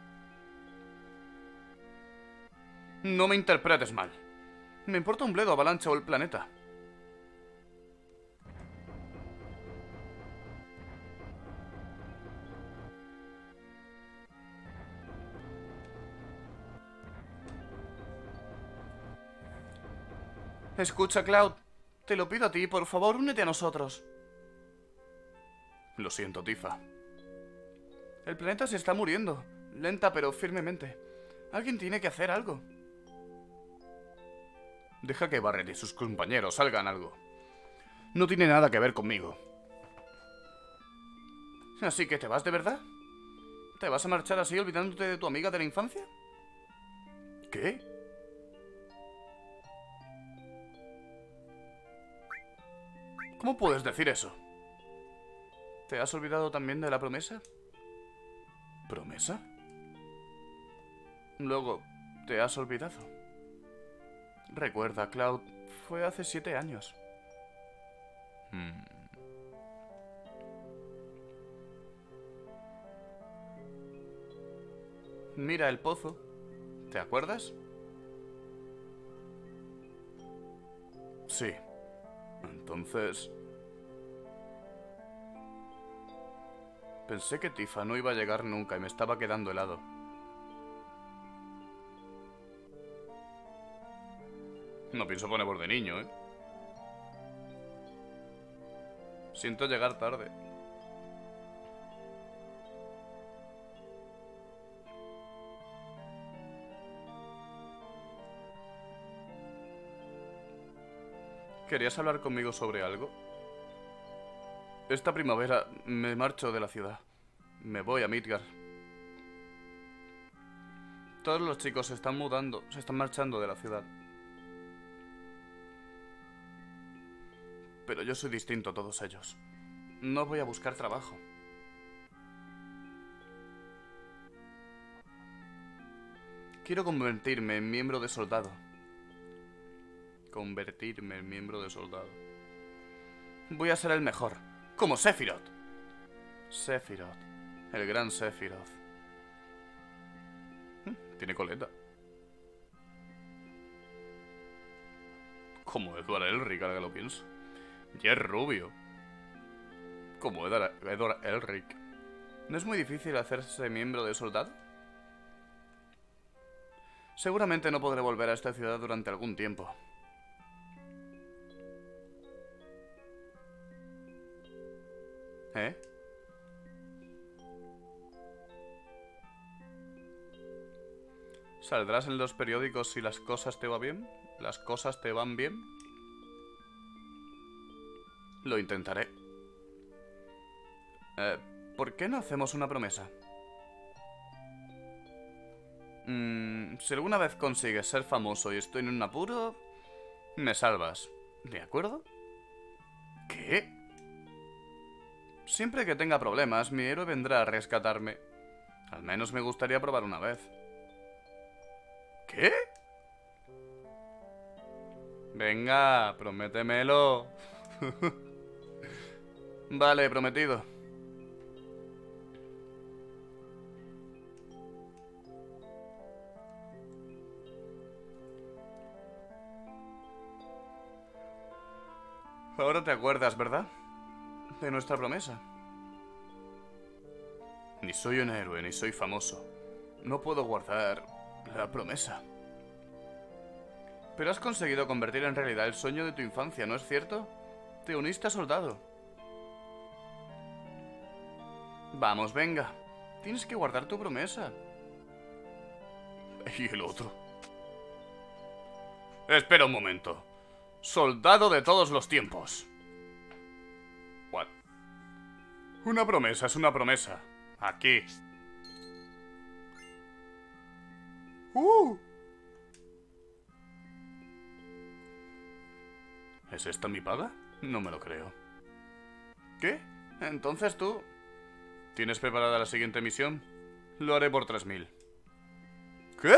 A: No me interpretes mal. Me importa un bledo Avalancha o el planeta. Escucha, Cloud. Te lo pido a ti, por favor, únete a nosotros. Lo siento, Tifa. El planeta se está muriendo. Lenta pero firmemente. Alguien tiene que hacer algo. Deja que Barret y sus compañeros salgan algo. No tiene nada que ver conmigo. ¿Así que te vas de verdad? ¿Te vas a marchar así olvidándote de tu amiga de la infancia? ¿Qué? ¿Cómo puedes decir eso? ¿Te has olvidado también de la promesa? ¿Promesa? Luego, ¿te has olvidado? Recuerda, Cloud, fue hace siete años. Hmm. Mira el pozo. ¿Te acuerdas? Sí. Entonces... Pensé que Tifa no iba a llegar nunca y me estaba quedando helado. No pienso poner voz de niño, ¿eh? Siento llegar tarde. ¿Querías hablar conmigo sobre algo? Esta primavera me marcho de la ciudad. Me voy a Midgar. Todos los chicos se están mudando, se están marchando de la ciudad. Pero yo soy distinto a todos ellos. No voy a buscar trabajo. Quiero convertirme en miembro de soldado. Convertirme en miembro de soldado. Voy a ser el mejor. Como Sephiroth. Sephiroth. El gran Sephiroth. Tiene coleta. Como Edward Elric, ahora que lo pienso. Y es rubio. Como Edward, Edward Elric. ¿No es muy difícil hacerse miembro de soldado? Seguramente no podré volver a esta ciudad durante algún tiempo. ¿Eh? ¿Saldrás en los periódicos si las cosas te van bien? ¿Las cosas te van bien? Lo intentaré. Eh, ¿por qué no hacemos una promesa? Mm, si alguna vez consigues ser famoso y estoy en un apuro, me salvas. ¿De acuerdo? ¿Qué? Siempre que tenga problemas, mi héroe vendrá a rescatarme. Al menos me gustaría probar una vez. ¿Qué? Venga, prométemelo. Vale, prometido. Ahora te acuerdas, ¿verdad? De nuestra promesa. Ni soy un héroe, ni soy famoso. No puedo guardar la promesa. Pero has conseguido convertir en realidad el sueño de tu infancia, ¿no es cierto? Te uniste a soldado. Vamos, venga. Tienes que guardar tu promesa. ¿Y el otro? Espera un momento. Soldado de todos los tiempos. What? Una promesa es una promesa. Aquí. ¡Uh! ¿Es esta mi paga? No me lo creo. ¿Qué? Entonces tú... ¿Tienes preparada la siguiente misión? Lo haré por tres mil. ¿Qué?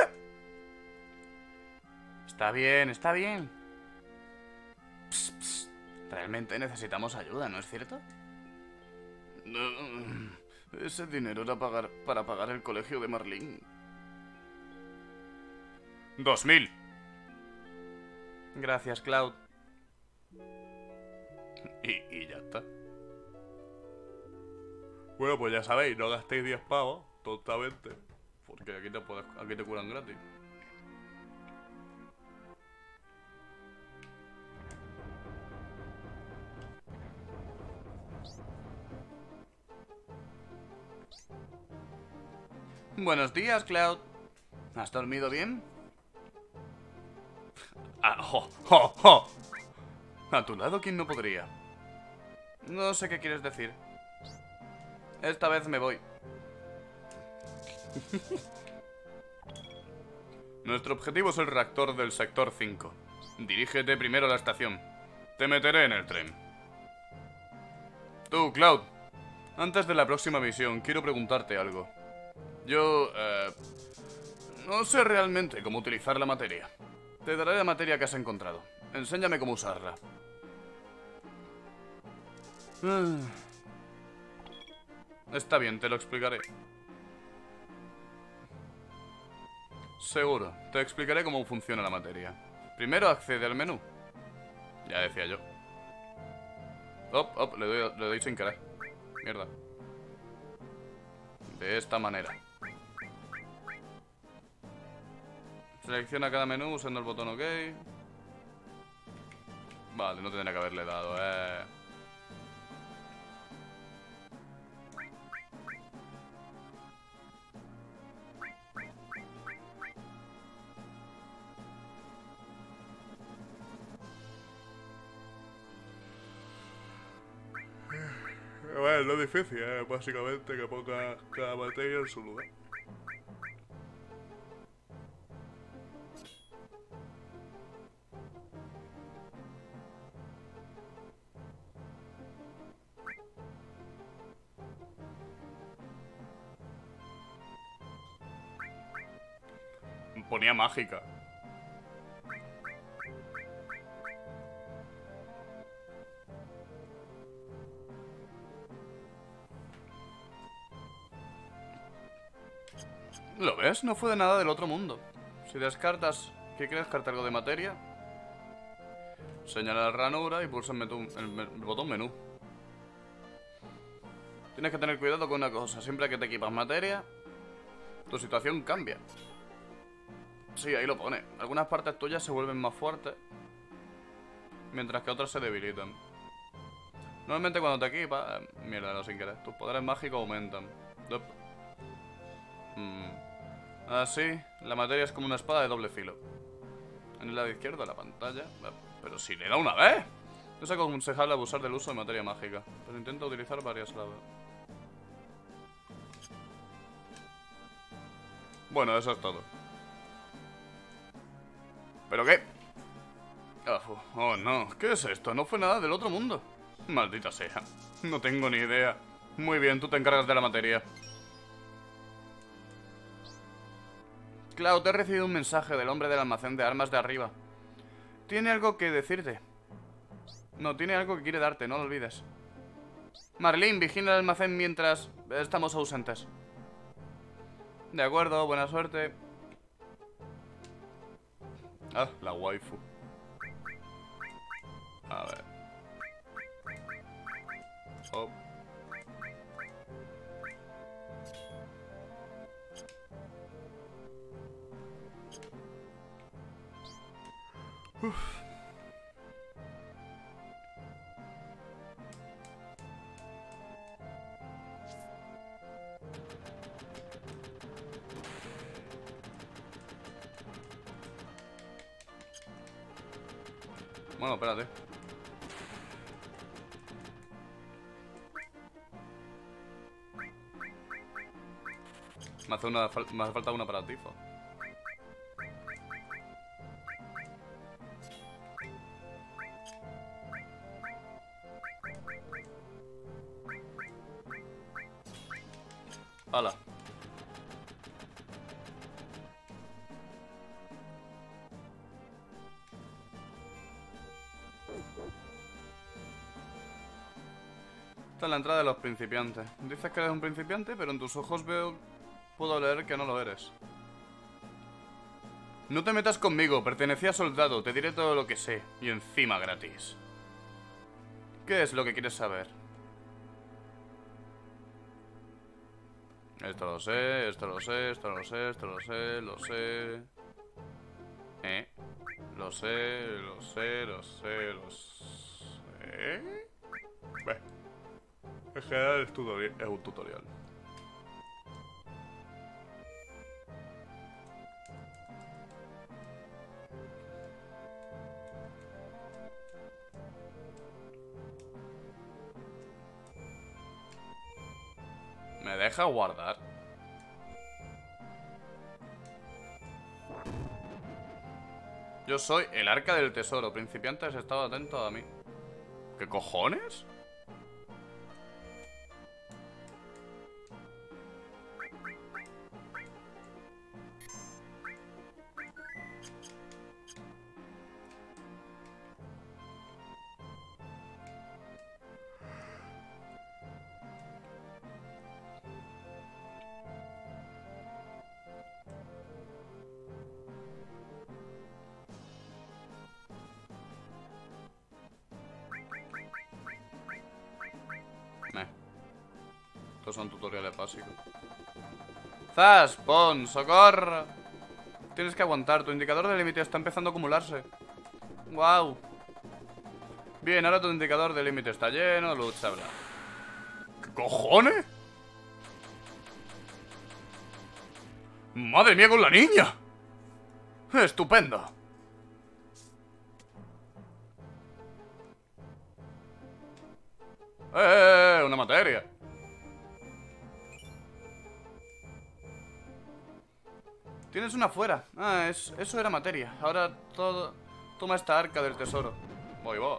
A: Está bien, está bien. Psst, psst. Realmente necesitamos ayuda, ¿no es cierto? No, ese dinero era pagar, para pagar el colegio de Marlene. Dos mil. Gracias, Cloud. Y, y ya está. Bueno, pues ya sabéis, no gastéis diez pavos, totalmente. Porque aquí te, puedes, aquí te curan gratis. Buenos días, Cloud. ¿Has dormido bien? Ah, jo, jo, jo. A tu lado, ¿quién no podría? No sé qué quieres decir. Esta vez me voy. Nuestro objetivo es el reactor del sector cinco. Dirígete primero a la estación. Te meteré en el tren. Tú, Cloud. Antes de la próxima misión, quiero preguntarte algo. Yo, eh... no sé realmente cómo utilizar la materia. Te daré la materia que has encontrado. Enséñame cómo usarla. Está bien, te lo explicaré. Seguro, te explicaré cómo funciona la materia. Primero accede al menú. Ya decía yo. Op, op, le doy, le doy sin querer. Mierda. De esta manera. Selecciona cada menú usando el botón OK. Vale, no tendría que haberle dado, eh. Bueno, lo difícil es básicamente que ponga cada materia en su lugar. Ponía mágica. ¿Lo ves? No fue de nada del otro mundo. Si descartas que quieres descartar algo de materia, señala la ranura y pulsa el, menú, el, el botón menú. Tienes que tener cuidado con una cosa. Siempre que te equipas materia, tu situación cambia. Sí, ahí lo pone. Algunas partes tuyas se vuelven más fuertes, mientras que otras se debilitan. Normalmente cuando te equipas... Eh, mierda, no sin querer. Tus poderes mágicos aumentan. Dup. Mm. Así, la materia es como una espada de doble filo. En el lado izquierdo de la pantalla... Pero si le da una vez. Es aconsejable abusar del uso de materia mágica, pero intenta utilizar varias a la vez. Bueno, eso es todo. ¿Pero qué? Oh, oh, no, ¿qué es esto? No fue nada del otro mundo. Maldita sea. No tengo ni idea. Muy bien, tú te encargas de la materia. Cloud, te he recibido un mensaje del hombre del almacén de armas de arriba. Tiene algo que decirte. No, tiene algo que quiere darte, no lo olvides. Marlene, vigila el almacén mientras estamos ausentes. De acuerdo, buena suerte. Ah, la waifu. A ver. Oh. Uf. Bueno, espérate. Me hace, una, me hace falta una para Tifo. Hala. Esta es la entrada de los principiantes. Dices que eres un principiante, pero en tus ojos veo... Puedo leer que no lo eres. No te metas conmigo, pertenecía a soldado, te diré todo lo que sé. Y encima gratis. ¿Qué es lo que quieres saber? Esto lo sé, esto lo sé, esto lo sé, esto lo sé, lo sé. ¿Eh? Lo sé, lo sé, lo sé, lo sé. Bueno. En general es, tutorial, es un tutorial. ¿Me deja guardar? Yo soy el arca del tesoro. Principiantes, estado atento a mí. ¿Qué cojones? Eh. Estos son tutoriales básicos. ¡Zas! ¡Pon! ¡Socorro! Tienes que aguantar. Tu indicador de límite está empezando a acumularse. ¡Wow! Bien, ahora tu indicador de límite está lleno. Lucha, bla. ¿Qué cojones? ¡Madre mía con la niña! ¡Estupendo! ¡Eh! ¡Una materia! Tienes una fuera. Ah, es, eso era materia. Ahora todo... Toma esta arca del tesoro. Voy, voy.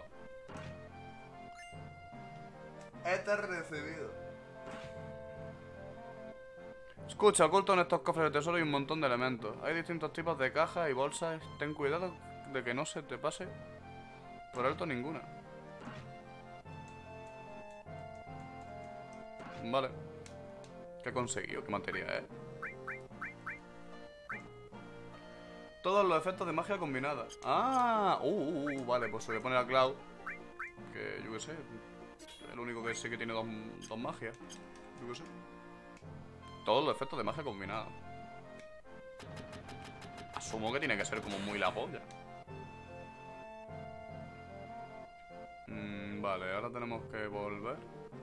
A: Este recibido. Escucha, oculto en estos cofres de tesoro hay un montón de elementos. Hay distintos tipos de cajas y bolsas. Ten cuidado de que no se te pase por alto ninguna. Vale. ¿Qué he conseguido? ¿Qué materia es? Todos los efectos de magia combinada. Ah, uh, uh, uh, vale, pues se le pone a Cloud. Que yo qué sé. El único que sé que tiene dos, dos magias. Yo qué sé. Todos los efectos de magia combinada. Asumo que tiene que ser como muy la polla. Mm, vale, ahora tenemos que volver.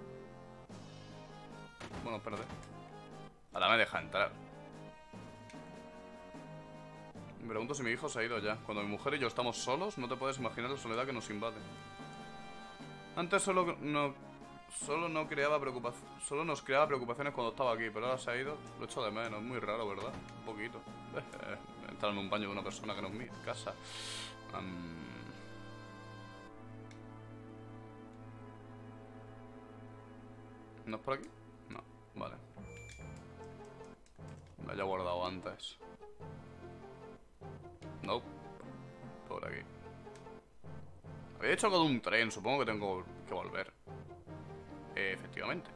A: Bueno, espérate. Ahora me deja entrar. Me pregunto si mi hijo se ha ido ya. Cuando mi mujer y yo estamos solos, no te puedes imaginar la soledad que nos invade. Antes solo no, solo no creaba preocupaciones, solo nos creaba preocupaciones cuando estaba aquí, pero ahora se ha ido. Lo echo de menos, muy raro, ¿verdad? Un poquito. Entrar en un baño de una persona que no es mi casa. Um... ¿No es por aquí? No, vale. Me haya guardado antes. No, nope. Por aquí. Había hecho algo de un tren, supongo que tengo que volver. Eh, efectivamente.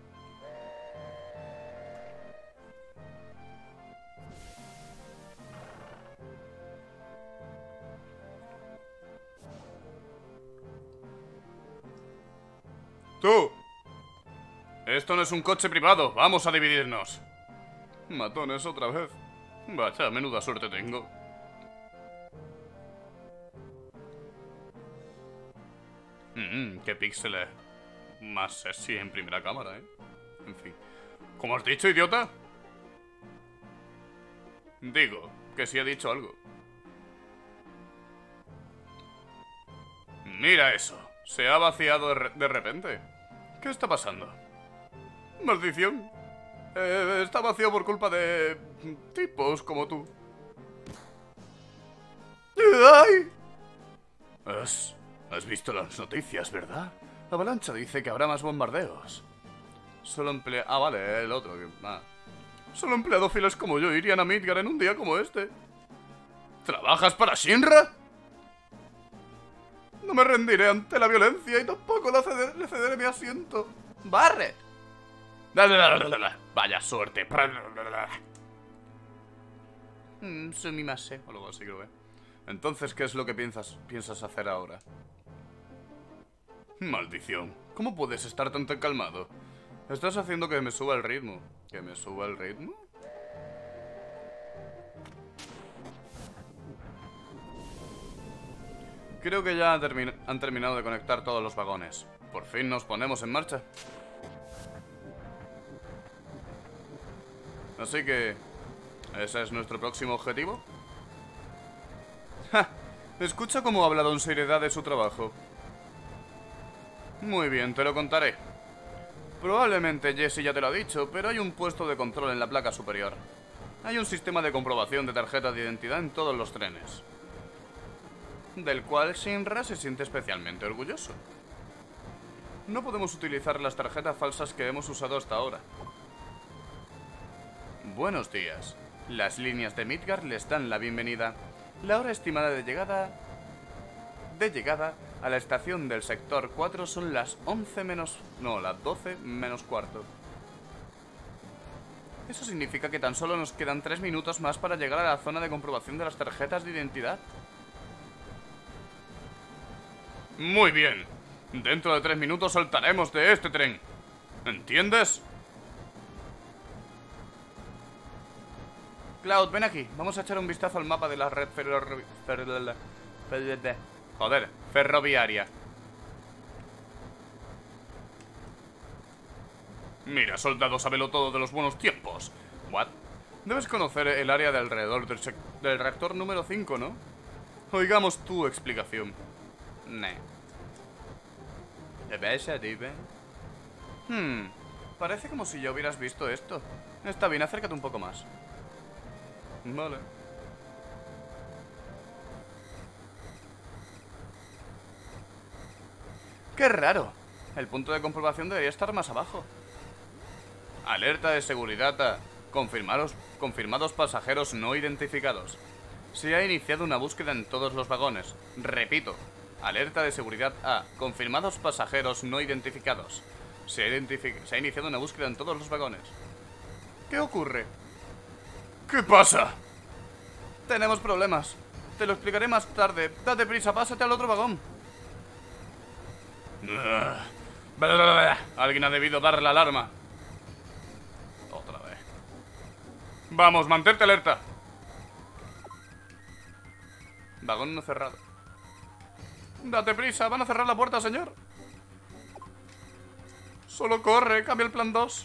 A: ¡Tú! Esto no es un coche privado, vamos a dividirnos. Matones otra vez. Vaya, menuda suerte tengo. Mmm, qué píxeles más sexy en primera cámara, ¿eh? En fin. ¿Cómo has dicho, idiota? Digo, que sí he dicho algo. Mira eso. Se ha vaciado de, de repente. ¿Qué está pasando? Maldición. Eh, está vacío por culpa de... tipos como tú. ¡Ay! ¿Has, has visto las noticias, verdad? La avalancha dice que habrá más bombardeos. Solo emplea... Ah, vale, el otro. Ah. Solo empleados fieles como yo irían a Midgar en un día como este. ¿Trabajas para Shinra? No me rendiré ante la violencia y tampoco le cederé, le cederé mi asiento. ¡Barret! Vaya suerte. Mm, Sumimase. O luego así creo, ¿eh? Entonces, ¿qué es lo que piensas, piensas hacer ahora? Maldición. ¿Cómo puedes estar tan calmado? Estás haciendo que me suba el ritmo. ¿Que me suba el ritmo? Creo que ya han, termi han terminado de conectar todos los vagones. Por fin nos ponemos en marcha. Así que... ¿ese es nuestro próximo objetivo? ¡Ja! Escucha cómo habla Don Seriedad de su trabajo. Muy bien, te lo contaré. Probablemente Jesse ya te lo ha dicho, pero hay un puesto de control en la placa superior. Hay un sistema de comprobación de tarjetas de identidad en todos los trenes, del cual Shinra se siente especialmente orgulloso. No podemos utilizar las tarjetas falsas que hemos usado hasta ahora. Buenos días. Las líneas de Midgar les dan la bienvenida. La hora estimada de llegada... De llegada a la estación del sector cuatro son las once menos... No, las doce menos cuarto. Eso significa que tan solo nos quedan tres minutos más para llegar a la zona de comprobación de las tarjetas de identidad. Muy bien. Dentro de tres minutos saltaremos de este tren. ¿Entiendes? Cloud, ven aquí. Vamos a echar un vistazo al mapa de la red ferroviaria. Joder, ferroviaria. Mira, soldado, sábelo todo de los buenos tiempos. ¿What? Debes conocer el área de alrededor del, del reactor número cinco, ¿no? Oigamos tu explicación. Nah. Hmm, parece como si ya hubieras visto esto. Está bien, acércate un poco más. Vale. ¡Qué raro! El punto de comprobación debería estar más abajo. Alerta de seguridad a... Confirmados, confirmados pasajeros no identificados. Se ha iniciado una búsqueda en todos los vagones. Repito. Alerta de seguridad a... Confirmados pasajeros no identificados. Se ha, se ha iniciado una búsqueda en todos los vagones. ¿Qué ocurre? ¿Qué pasa? Tenemos problemas. Te lo explicaré más tarde. Date prisa, pásate al otro vagón. Alguien ha debido dar la alarma. Otra vez. Vamos, mantente alerta. Vagón no cerrado. Date prisa, van a cerrar la puerta, señor. Solo corre, cambia el plan dos.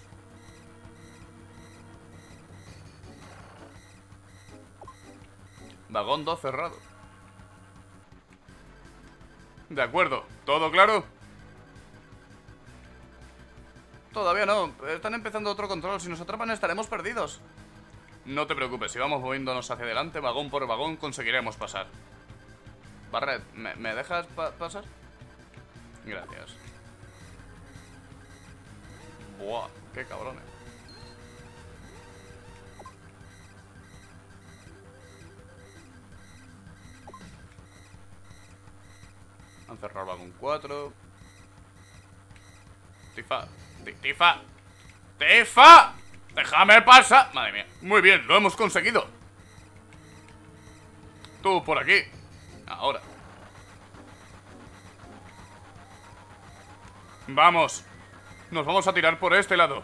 A: Vagón dos cerrado. De acuerdo, ¿todo claro? Todavía no, están empezando otro control. Si nos atrapan estaremos perdidos. No te preocupes, si vamos moviéndonos hacia adelante, vagón por vagón, conseguiremos pasar. Barret, ¿me, me dejas pa pasar? Gracias. Buah, qué cabrones. Han cerrado vagón cuatro. Tifa, Tifa, Tifa, déjame pasar. Madre mía, muy bien, lo hemos conseguido. Tú por aquí. Ahora. Vamos. Nos vamos a tirar por este lado.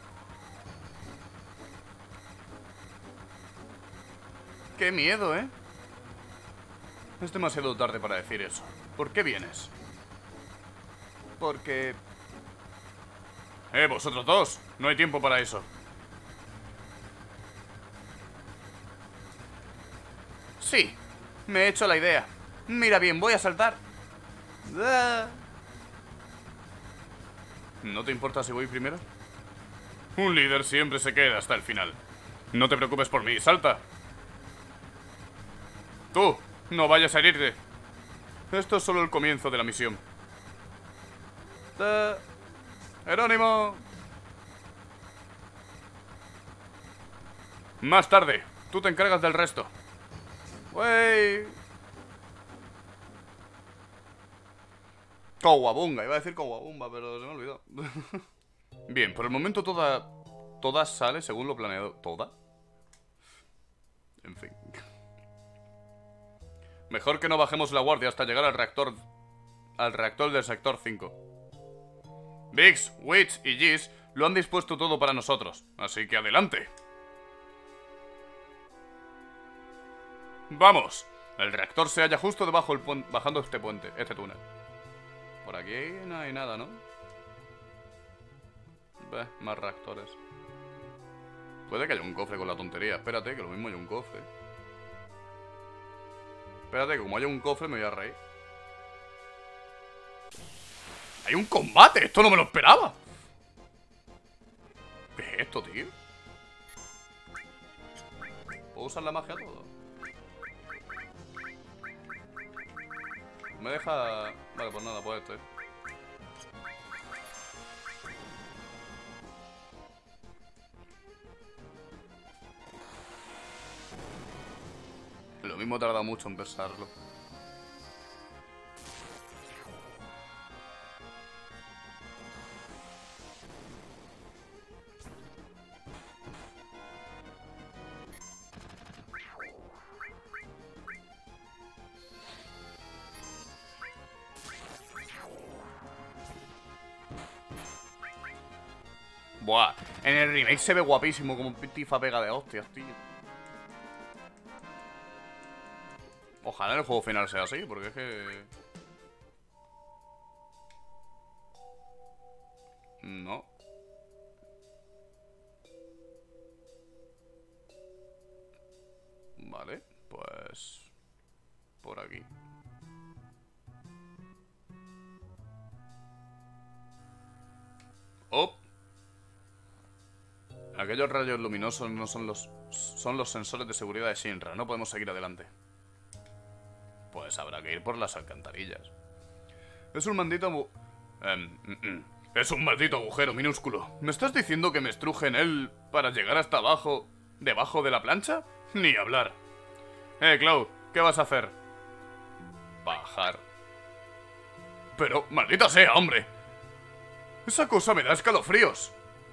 A: Qué miedo, ¿eh? Es demasiado tarde para decir eso. ¿Por qué vienes? Porque... Eh, vosotros dos. No hay tiempo para eso. Sí, me he hecho la idea. Mira bien, voy a saltar. ¿No te importa si voy primero? Un líder siempre se queda hasta el final. No te preocupes por mí, salta. Tú, no vayas a herirte. Esto es solo el comienzo de la misión. ¡Jerónimo! Más tarde, tú te encargas del resto. Wey. Kowabunga, iba a decir Kowabumba, pero se me olvidó. Bien, por el momento toda... Toda sale según lo planeado. ¿Toda? En fin. Mejor que no bajemos la guardia hasta llegar al reactor... Al reactor del sector cinco. Biggs, Witch y Giz lo han dispuesto todo para nosotros. Así que adelante. ¡Vamos! El reactor se halla justo debajo del puente, bajando este puente, este túnel. Por aquí no hay nada, ¿no? Ve, más reactores. Puede que haya un cofre con la tontería. Espérate, que lo mismo hay un cofre. Espérate, que como haya un cofre me voy a reír. ¡Hay un combate! ¡Esto no me lo esperaba! ¿Qué es esto, tío? ¿Puedo usar la magia a todo? Me deja... Vale, pues nada, pues este. Lo mismo tarda mucho en pensarlo. Buah, en el remake se ve guapísimo como Tifa pega de hostias, tío. Ojalá el juego final sea así, porque es que... No. Vale, pues... Por aquí. ¡Oh! Aquellos rayos luminosos no son los... Son los sensores de seguridad de Shinra. No podemos seguir adelante. Pues habrá que ir por las alcantarillas. Es un maldito... Bu eh, mm, mm. Es un maldito agujero minúsculo. ¿Me estás diciendo que me estruje en él para llegar hasta abajo, debajo de la plancha? Ni hablar. Eh, Cloud, ¿qué vas a hacer? Bajar. Pero, maldita sea, hombre. Esa cosa me da escalofríos.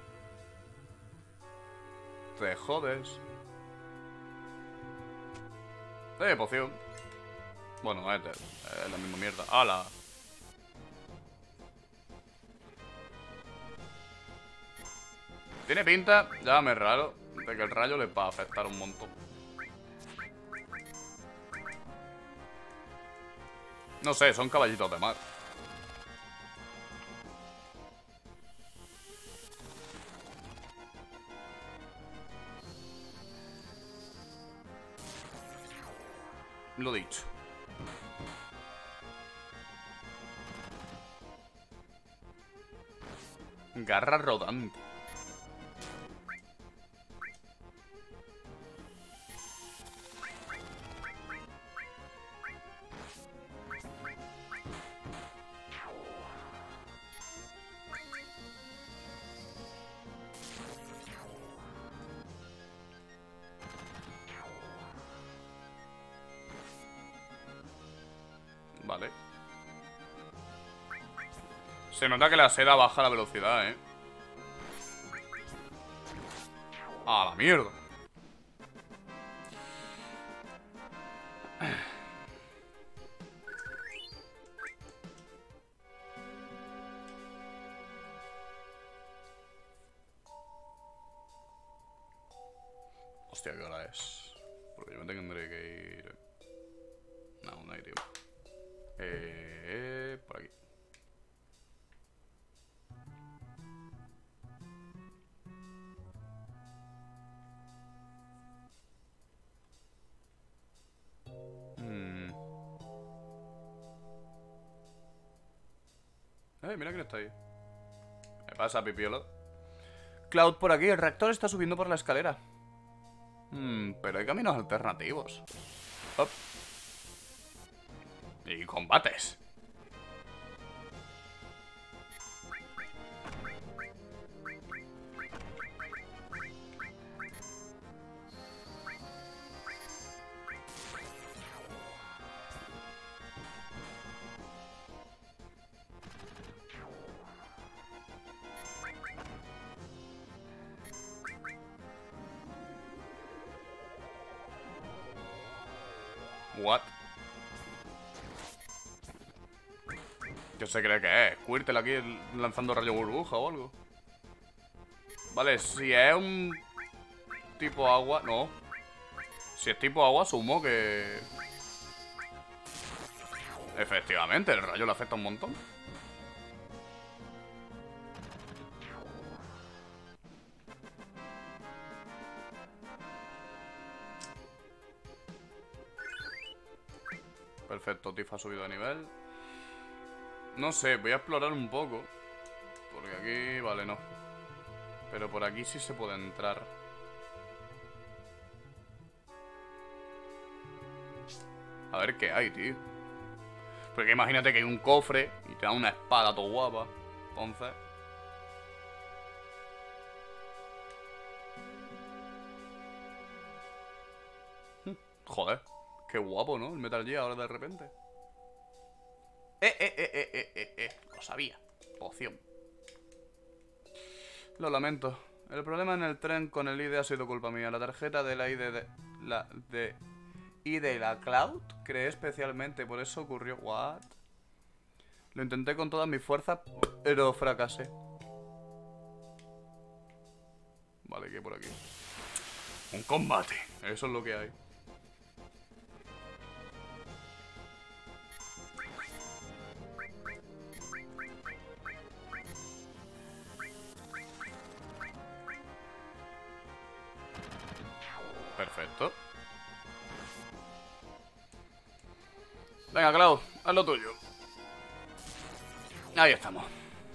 A: Te jodes. Eh, poción. Bueno, es eh, la misma mierda. ¡Hala! Tiene pinta, llámame raro, de que el rayo le va a afectar un montón. No sé, son caballitos de mar. Lo dicho. Garra rodante. Vale. Se nota que la seda baja la velocidad, ¿eh? ¡A la mierda! Hostia, ¿qué hora es? Porque yo me tendré que ir... No, no hay tiempo. Eh... Por aquí. Hmm. Eh, mira quién está ahí. ¿Qué pasa, pipiolo? Cloud, por aquí. El reactor está subiendo por la escalera. Hmm, pero hay caminos alternativos. Hop. Y combates. What? ¿Qué se cree que es? Squirtle aquí lanzando rayo burbuja o algo. Vale, si es un tipo agua... No. Si es tipo agua, asumo que... Efectivamente, el rayo le afecta un montón. Perfecto, Tifa ha subido de nivel. No sé, voy a explorar un poco. Porque aquí... Vale, no. Pero por aquí sí se puede entrar. A ver qué hay, tío. Porque imagínate que hay un cofre y te da una espada todo guapa. Entonces... Joder, qué guapo, ¿no? El Metal Gear ahora de repente. Eh, eh, eh, eh, eh, eh, eh. Lo sabía. Poción. Lo lamento. El problema en el tren con el I D ha sido culpa mía. La tarjeta de la I D de... La de... I D la Cloud creé especialmente. Por eso ocurrió... What? Lo intenté con todas mis fuerzas, pero fracasé. Vale, ¿qué hay por aquí? Un combate. Eso es lo que hay. Perfecto. Venga, Cloud, haz lo tuyo. Ahí estamos.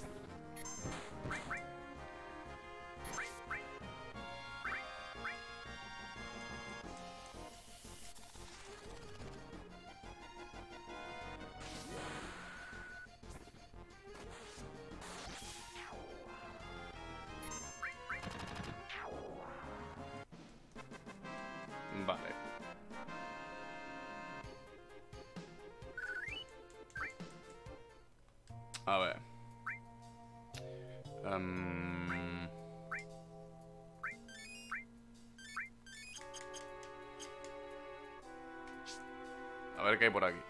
A: Vale. A ver. Um... A ver qué hay por aquí.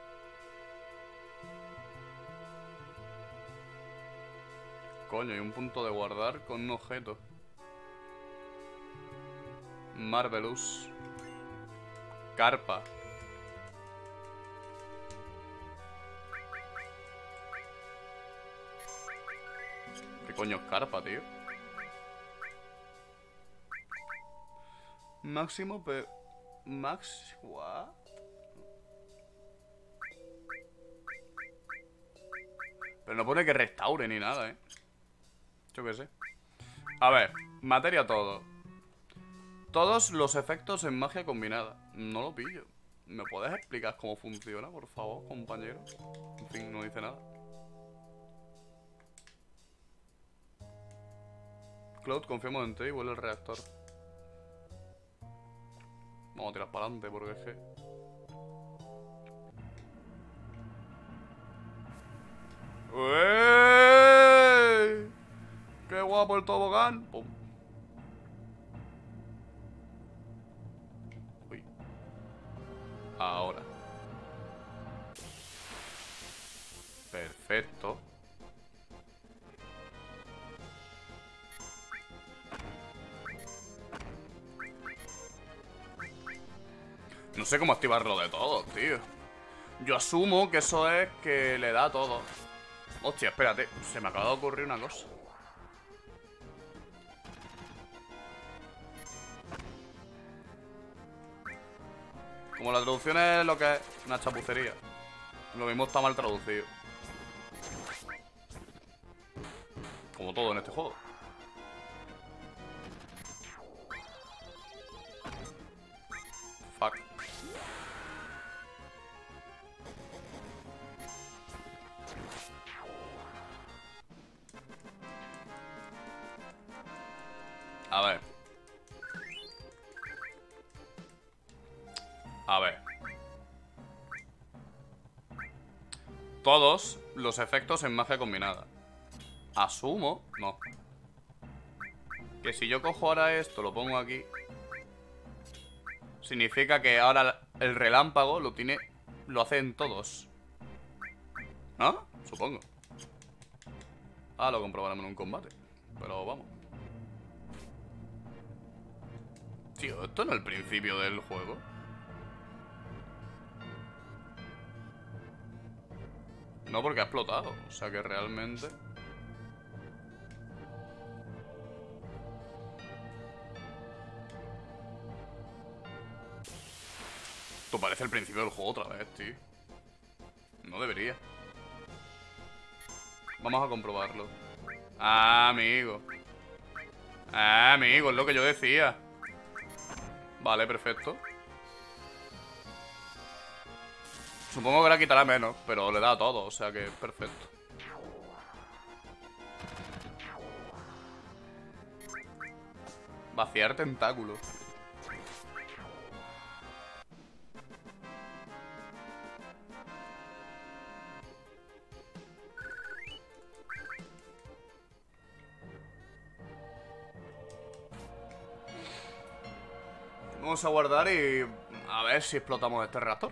A: Coño, hay un punto de guardar con un objeto. Marvelous. Carpa. ¿Qué coño es carpa, tío? Máximo pe... Max... What? Pero no pone que restaure ni nada, ¿eh? Yo qué sé. A ver, materia todo. Todos los efectos en magia combinada. No lo pillo. ¿Me puedes explicar cómo funciona, por favor, compañero? En fin, no dice nada. Cloud, confiamos en ti y vuelve el reactor. Vamos a tirar para adelante porque es que... ¡Uey! ¡Qué guapo el tobogán! ¡Pum! Uy. Ahora. Perfecto. No sé cómo activarlo de todo, tío. Yo asumo que eso es que le da todo. Hostia, espérate. Se me acaba de ocurrir una cosa. Como la traducción es lo que es una chapucería, lo mismo está mal traducido. Como todo en este juego. Fuck. A ver. A ver. Todos los efectos en magia combinada. Asumo. No. Que si yo cojo ahora esto, lo pongo aquí. significa que ahora el relámpago lo tiene... Lo hacen todos. ¿No? Supongo. Ah, lo comprobaremos en un combate. Pero vamos. Tío, esto no es el principio del juego. No, porque ha explotado. O sea que realmente... Esto parece el principio del juego otra vez, tío. No debería. Vamos a comprobarlo. Ah, amigo. Ah, amigo, es lo que yo decía. Vale, perfecto. Supongo que la quitará menos, pero le da a todo, o sea que es perfecto. Vaciar tentáculos. Vamos a guardar y a ver si explotamos este reactor.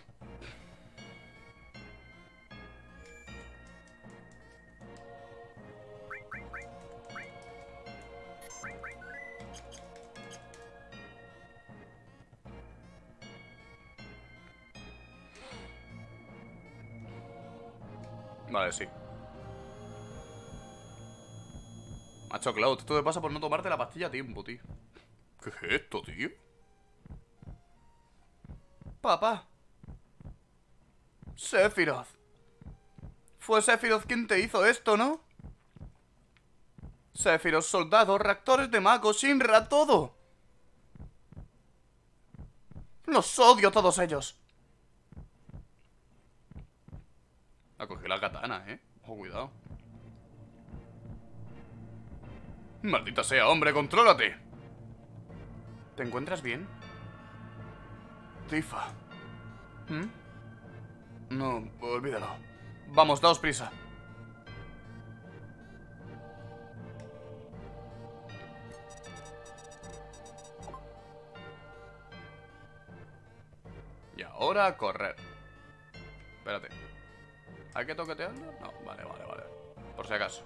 A: Vale, sí. Macho, Cloud, esto te pasa por no tomarte la pastilla a tiempo, tío. ¿Qué es esto, tío? Papá. Sephiroth. Fue Sephiroth quien te hizo esto, ¿no? Sephiroth, soldados, reactores de Mako, Shinra, todo. Los odio todos ellos. Ha cogido la katana, ¿eh? Ojo, cuidado. Maldita sea, hombre, contrólate. ¿Te encuentras bien? Tifa. ¿Mm? No, olvídalo. Vamos, daos prisa. Y ahora a correr. Espérate. ¿Hay que toquetearlo? No, vale, vale, vale. Por si acaso.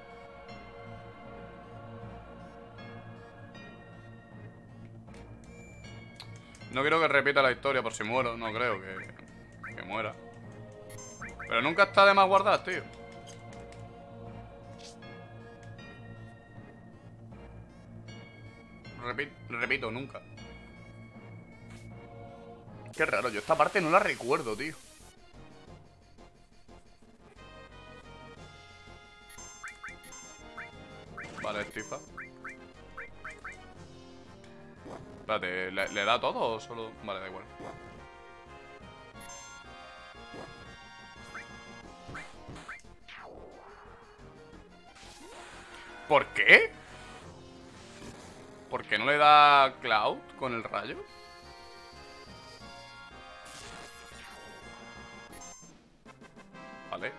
A: No quiero que repita la historia por si muero. No creo que, que muera. Pero nunca está de más guardar, tío. Repito, repito, nunca. Qué raro, yo esta parte no la recuerdo, tío. Vale, Tifa. Espérate, ¿le, ¿le da todo o solo...? Vale, da igual. ¿Por qué? ¿Por qué no le da Cloud con el rayo? Vale.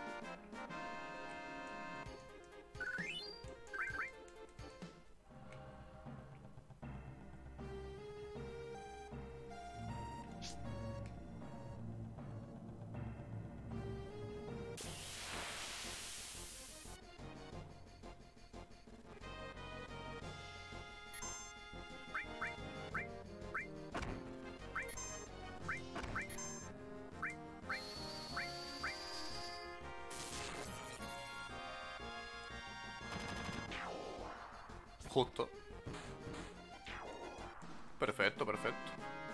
A: Justo. Perfecto, perfecto.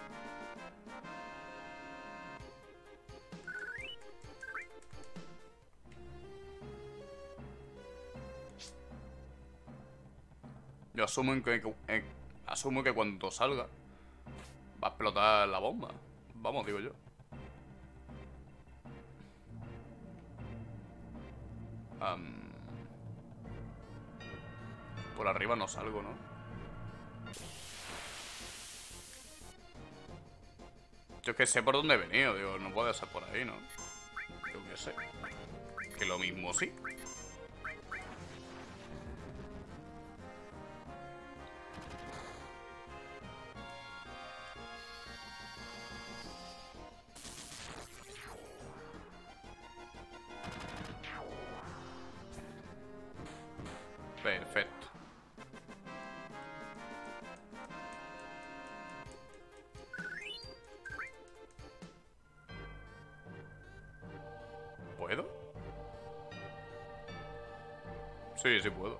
A: Yo asumo que, eh, asumo que cuando salga va a explotar la bomba. Vamos, digo yo. Um, por arriba no salgo, ¿no? Yo es que sé por dónde he venido, digo, no puede ser por ahí, ¿no? Yo qué sé. Que lo mismo sí. Sí, sí puedo.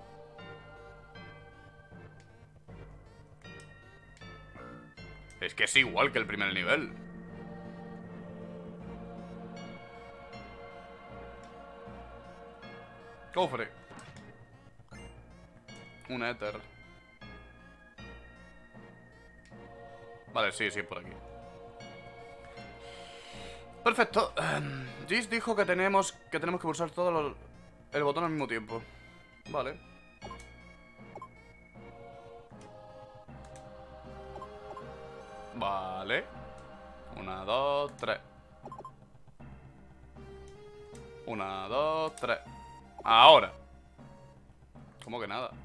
A: Es que es igual que el primer nivel. Cofre. Un éter. Vale, sí, sí, por aquí. Perfecto. Jis dijo que tenemos que tenemos que pulsar todo lo, el botón al mismo tiempo. Vale. Vale. Una, dos, tres. Una, dos, tres. Ahora. ¿Cómo que nada?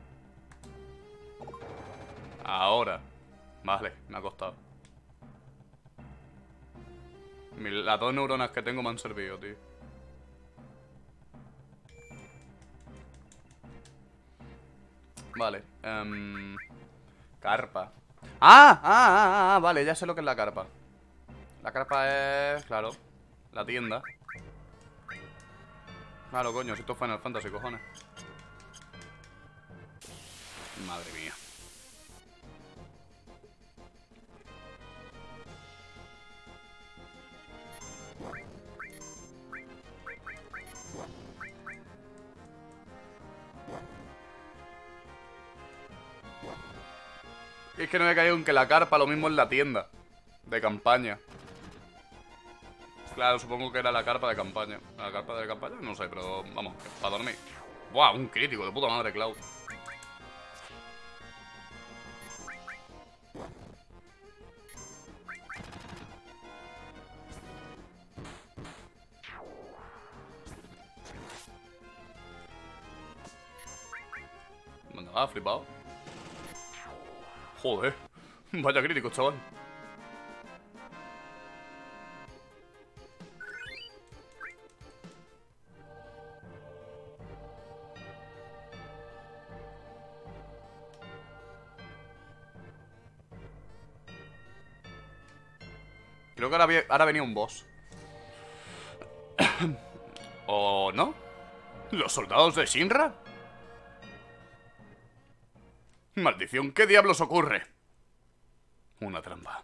A: Ahora. Vale, me ha costado. Las dos neuronas que tengo me han servido, tío. Vale. Um, carpa. ¡Ah! ¡Ah! ¡Ah! ¡Ah! Vale, ya sé lo que es la carpa. La carpa es... Claro. La tienda. Claro, coño, si esto es Final Fantasy, cojones. Madre mía. Y es que no me he caído en que la carpa lo mismo es la tienda de campaña. Claro, supongo que era la carpa de campaña. ¿La carpa de campaña? No sé, pero vamos, para dormir. Buah, un crítico de puta madre, Cloud. Ah, flipado. Joder. Vaya crítico, chaval. Creo que ahora, vi ahora venía un boss. ¿O no? ¿Los soldados de Shinra? Maldición, ¿qué diablos ocurre? Una trampa.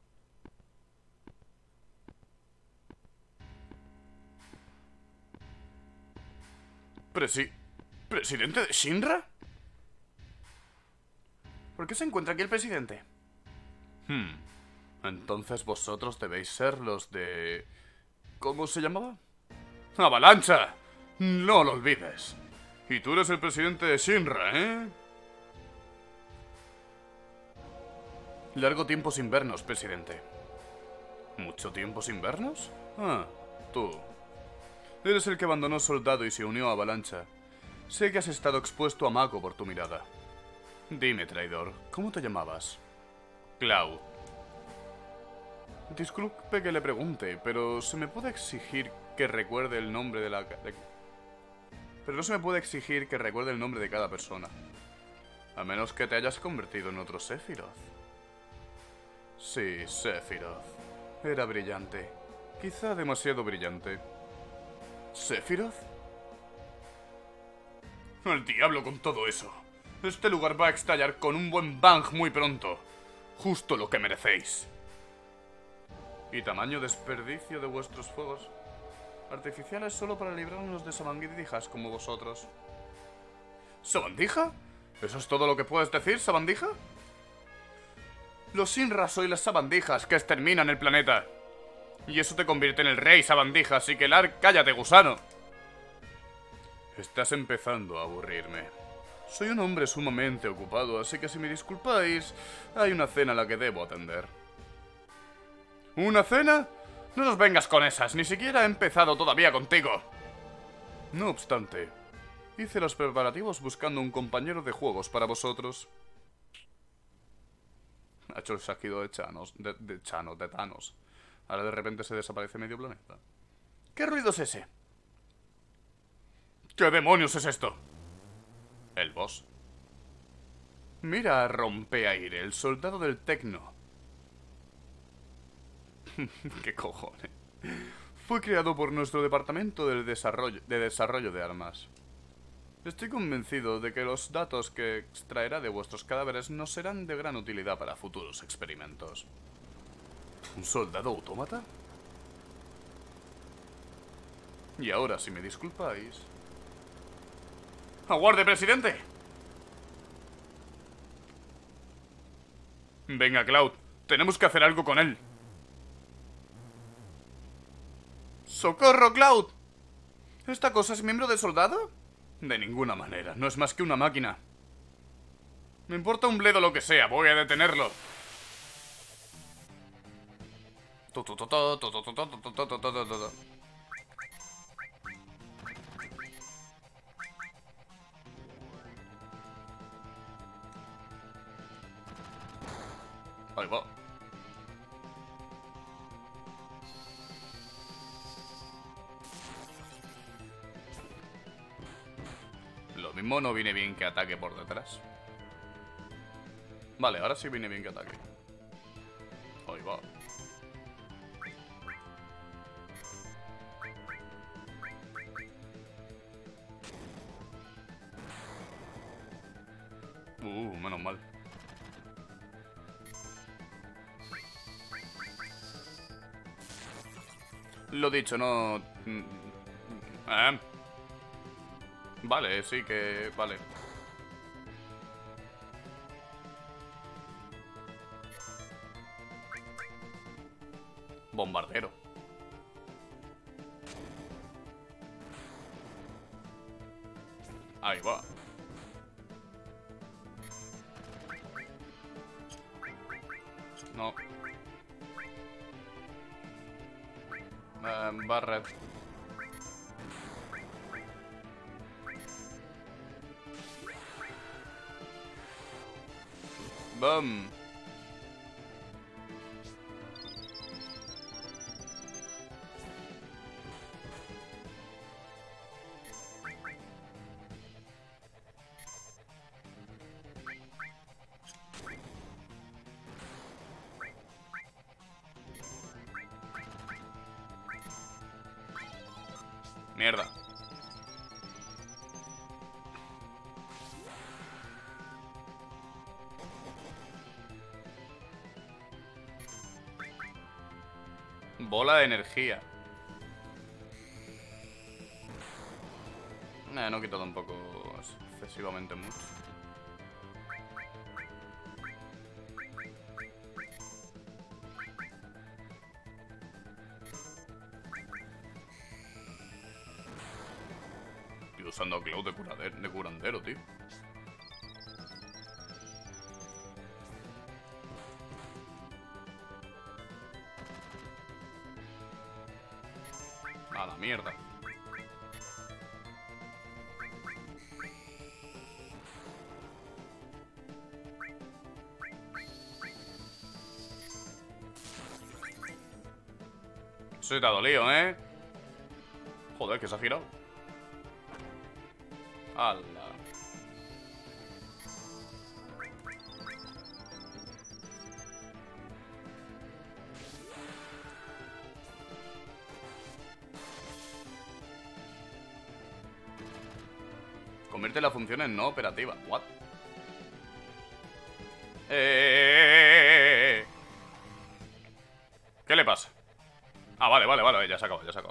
A: Presi... ¿Presidente de Shinra? ¿Por qué se encuentra aquí el presidente? Hmm. Entonces vosotros debéis ser los de... ¿Cómo se llamaba? ¡Avalancha! No lo olvides. Y tú eres el presidente de Shinra, ¿eh? Largo tiempo sin vernos, presidente. ¿Mucho tiempo sin vernos? Ah, tú. Eres el que abandonó Soldado y se unió a Avalancha. Sé que has estado expuesto a Mako por tu mirada. Dime, traidor, ¿cómo te llamabas? Cloud. Disculpe que le pregunte, pero ¿se me puede exigir que recuerde el nombre de la... De... Pero no se me puede exigir que recuerde el nombre de cada persona. A menos que te hayas convertido en otro Sephiroth. Sí, Sephiroth. Era brillante. Quizá demasiado brillante. ¿Sephiroth? ¡Al diablo con todo eso! Este lugar va a estallar con un buen bang muy pronto. Justo lo que merecéis. Y tamaño desperdicio de vuestros fuegos artificiales solo para librarnos de sabandijas como vosotros. ¿Sabandija? ¿Eso es todo lo que puedes decir, sabandija? Los Shinra sois las sabandijas que exterminan el planeta. Y eso te convierte en el rey sabandija, así que Lar, cállate, gusano. Estás empezando a aburrirme. Soy un hombre sumamente ocupado, así que si me disculpáis, hay una cena a la que debo atender. ¿Una cena? No nos vengas con esas, ni siquiera he empezado todavía contigo. No obstante, hice los preparativos buscando un compañero de juegos para vosotros. Ha hecho el saquido de Chanos, de, de Chanos, de Thanos. Ahora de repente se desaparece medio planeta. ¿Qué ruido es ese? ¿Qué demonios es esto? El boss. Mira, Rompeaire, el soldado del Tecno. ¿Qué cojones? Fue creado por nuestro departamento del desarrollo, de desarrollo de armas. Estoy convencido de que los datos que extraerá de vuestros cadáveres no serán de gran utilidad para futuros experimentos. ¿Un soldado autómata? Y ahora, si me disculpáis... ¡Aguarde, presidente! Venga, Cloud. Tenemos que hacer algo con él. ¡Socorro, Cloud! ¿Esta cosa es miembro del soldado? De ninguna manera. No es más que una máquina. Me importa un bledo lo que sea. Voy a detenerlo. Ahí va. Lo mismo no viene bien que ataque por detrás. Vale, ahora sí viene bien que ataque. Ahí va. Uh, menos mal. Lo dicho, no... Eh. Vale, sí que... Vale. Bombardero. Ahí va. No. Um, Barret. Boom. Mierda. Bola de energía. Eh, no quito tampoco excesivamente mucho. Estoy usando a Cloud de, curadero, de curandero, tío. A la mierda. Eso te ha dolido, ¿eh? Joder, que se ha girado. ¡Hala! Convierte la función en no operativa. What? Eh... ¿Qué le pasa? Ah, vale, vale, vale, ya se acabó, ya se acabó.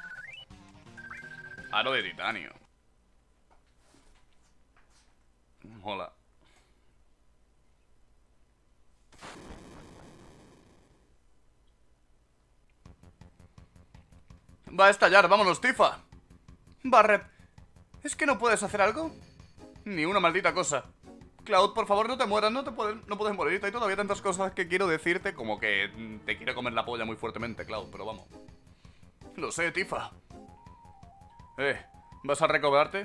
A: Aro de titanio. Hola. Va a estallar, vámonos, Tifa. Barret, ¿es que no puedes hacer algo? Ni una maldita cosa. Cloud, por favor, no te mueras, no te puedes, no puedes morirte. Hay todavía tantas cosas que quiero decirte, como que te quiero comer la polla muy fuertemente, Cloud, pero vamos. Lo sé, Tifa. Eh, ¿vas a recobrarte?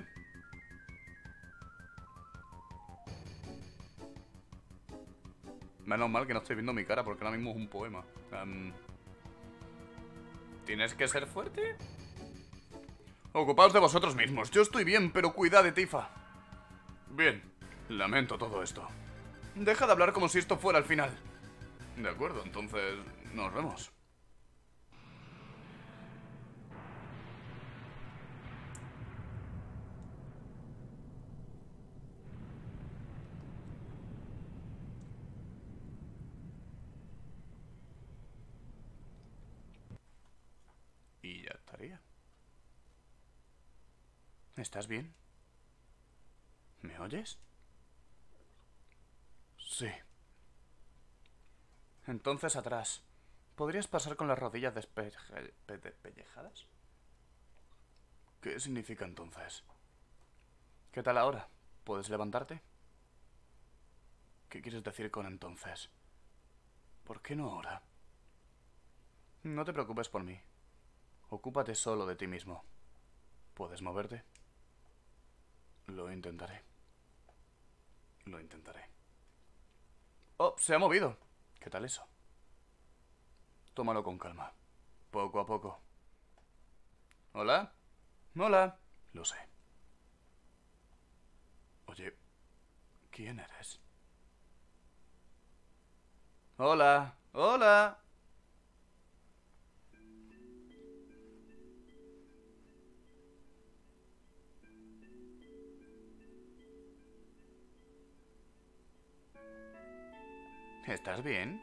A: Menos mal que no estoy viendo mi cara, porque ahora mismo es un poema. Um, ¿Tienes que ser fuerte? Ocupaos de vosotros mismos. Yo estoy bien, pero cuidad de Tifa. Bien, lamento todo esto. Deja de hablar como si esto fuera el final. De acuerdo, entonces nos vemos. ¿Estás bien? ¿Me oyes? Sí. Entonces atrás. ¿Podrías pasar con las rodillas despeje... despellejadas? ¿Qué significa entonces? ¿Qué tal ahora? ¿Puedes levantarte? ¿Qué quieres decir con entonces? ¿Por qué no ahora? No te preocupes por mí. Ocúpate solo de ti mismo. ¿Puedes moverte? Lo intentaré. Lo intentaré. ¡Oh! Se ha movido. ¿Qué tal eso? Tómalo con calma. Poco a poco. ¿Hola? Hola. Lo sé. Oye, ¿quién eres? Hola. Hola. ¿Estás bien?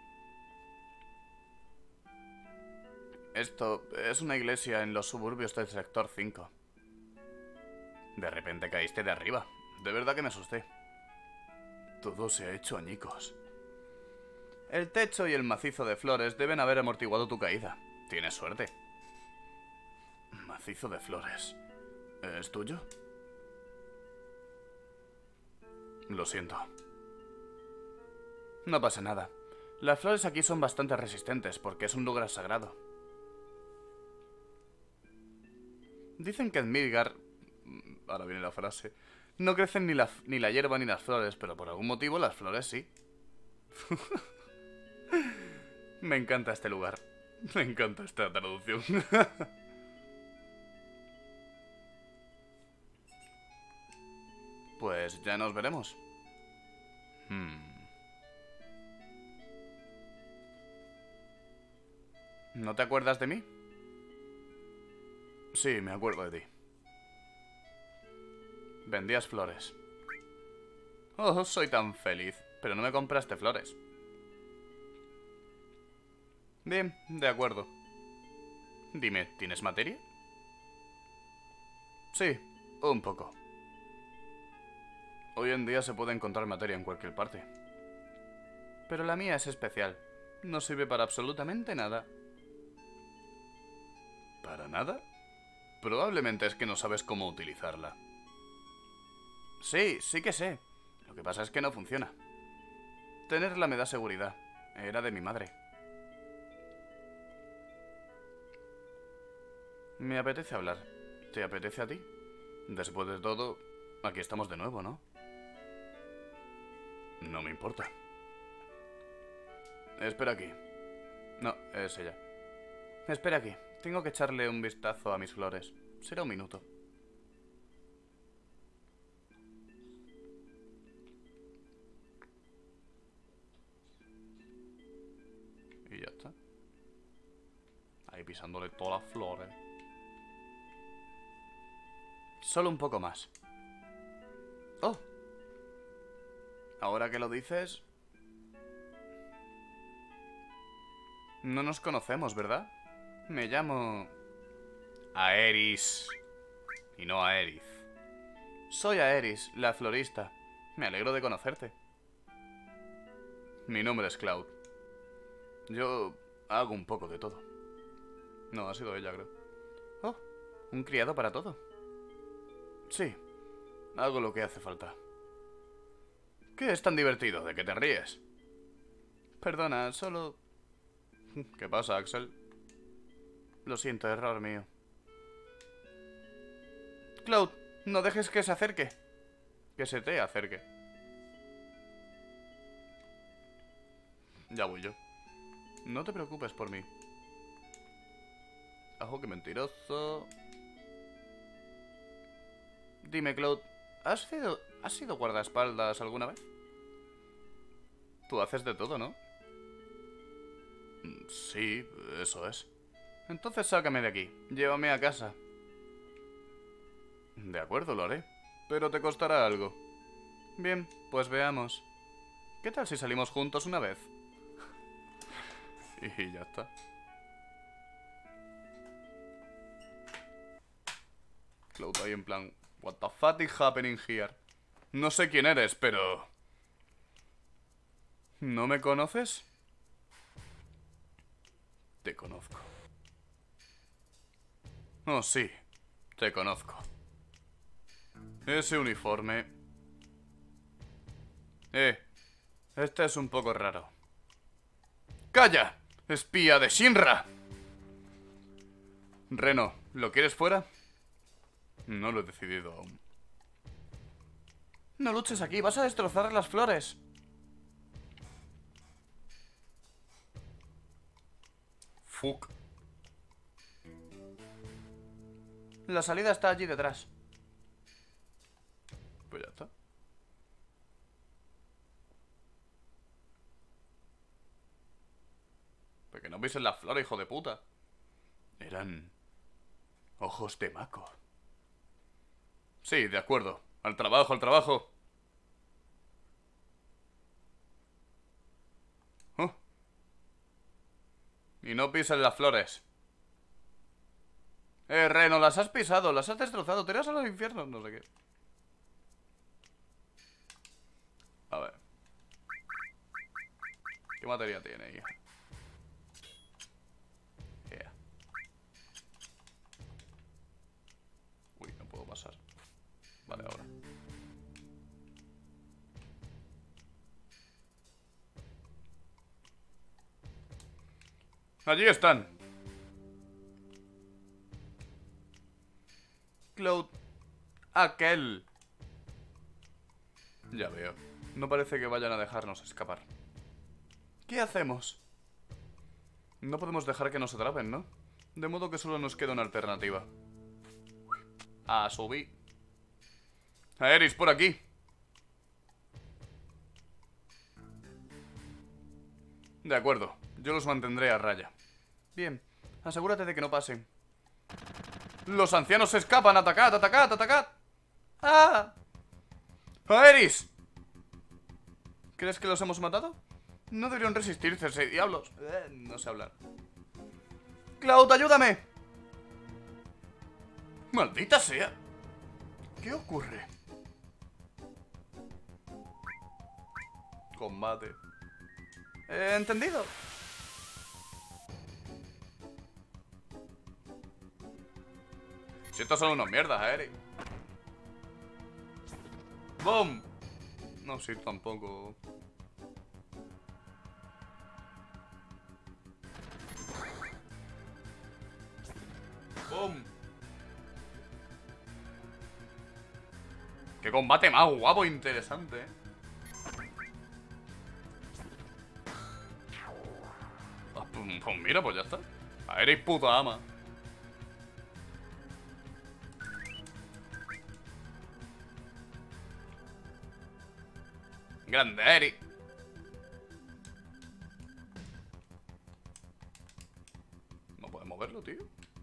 A: Esto es una iglesia en los suburbios del sector cinco. De repente caíste de arriba. De verdad que me asusté. Todo se ha hecho añicos. El techo y el macizo de flores deben haber amortiguado tu caída. Tienes suerte. Macizo de flores. ¿Es tuyo? Lo siento. No pasa nada. Las flores aquí son bastante resistentes porque es un lugar sagrado. Dicen que en Midgar... Ahora viene la frase. No crecen ni la, ni la hierba ni las flores, pero por algún motivo las flores sí. Me encanta este lugar. Me encanta esta traducción. Pues ya nos veremos. Hmm. ¿No te acuerdas de mí? Sí, me acuerdo de ti. Vendías flores. Oh, soy tan feliz. Pero no me compraste flores. Bien, de acuerdo. Dime, ¿tienes materia? Sí, un poco. Hoy en día se puede encontrar materia en cualquier parte. Pero la mía es especial. No sirve para absolutamente nada. ¿Para nada? Probablemente es que no sabes cómo utilizarla. Sí, sí que sé. Lo que pasa es que no funciona. Tenerla me da seguridad. Era de mi madre. Me apetece hablar. ¿Te apetece a ti? Después de todo, aquí estamos de nuevo, ¿no? No me importa. Espera aquí. No, es ella. Espera aquí. Tengo que echarle un vistazo a mis flores. Será un minuto. Y ya está. Ahí pisándole todas las flores. Solo un poco más. ¡Oh! Ahora que lo dices... No nos conocemos, ¿verdad? Me llamo... Aeris. Y no Aerith. Soy Aeris, la florista. Me alegro de conocerte. Mi nombre es Cloud. Yo hago un poco de todo. No, ha sido ella, creo. Oh, un criado para todo. Sí, hago lo que hace falta. ¿Qué es tan divertido? ¿De qué te ríes? Perdona, solo... ¿Qué pasa, Axel? Lo siento, error mío. Cloud, no dejes que se acerque. Que se te acerque. Ya voy yo. No te preocupes por mí. Ajo, qué mentiroso. Dime, Cloud, ¿has sido, ¿has sido guardaespaldas alguna vez? Tú haces de todo, ¿no? Sí, eso es. Entonces sácame de aquí. Llévame a casa. De acuerdo, lo haré. Pero te costará algo. Bien, pues veamos. ¿Qué tal si salimos juntos una vez? Y ya está. Cloud ahí en plan, what the fuck is happening here? No sé quién eres, pero... ¿No me conoces? Te conozco. Oh, sí, te conozco. Ese uniforme... Eh, este es un poco raro. ¡Calla! ¡Espía de Shinra! Reno, ¿lo quieres fuera? No lo he decidido aún. No luches aquí, vas a destrozar las flores. Fuck. La salida está allí detrás. Pues ya está. Porque no veis en las flores, hijo de puta. Eran... ojos de Mako. Sí, de acuerdo. Al trabajo, al trabajo. Oh. Y no pisen las flores. Eh, Reno, las has pisado, las has destrozado. Te irás a los infiernos, no sé qué. A ver. ¿Qué materia tiene ahí? Yeah. Uy, no puedo pasar. Vale, ahora. Allí están. Cloud. Aquel. Ya veo. No parece que vayan a dejarnos escapar. ¿Qué hacemos? No podemos dejar que nos atrapen, ¿no? De modo que solo nos queda una alternativa. A subir. Aeris, por aquí. De acuerdo. Yo los mantendré a raya. Bien. Asegúrate de que no pasen. ¡Los ancianos se escapan! ¡Atacad, atacad, atacad! ¡Ah! ¡Aeris! ¿Crees que los hemos matado? No deberían resistirse, ese diablos. Eh, no sé hablar. ¡Cloud, ayúdame! ¡Maldita sea! ¿Qué ocurre? Combate. Eh, entendido. Si estos son unos mierdas, Eric. ¡Boom! No, sí, tampoco. ¡Boom! ¡Qué combate más guapo e interesante, eh! Pues, pues mira, pues ya está. Eres puta ama. Grande, Eric. No podemos verlo, tío.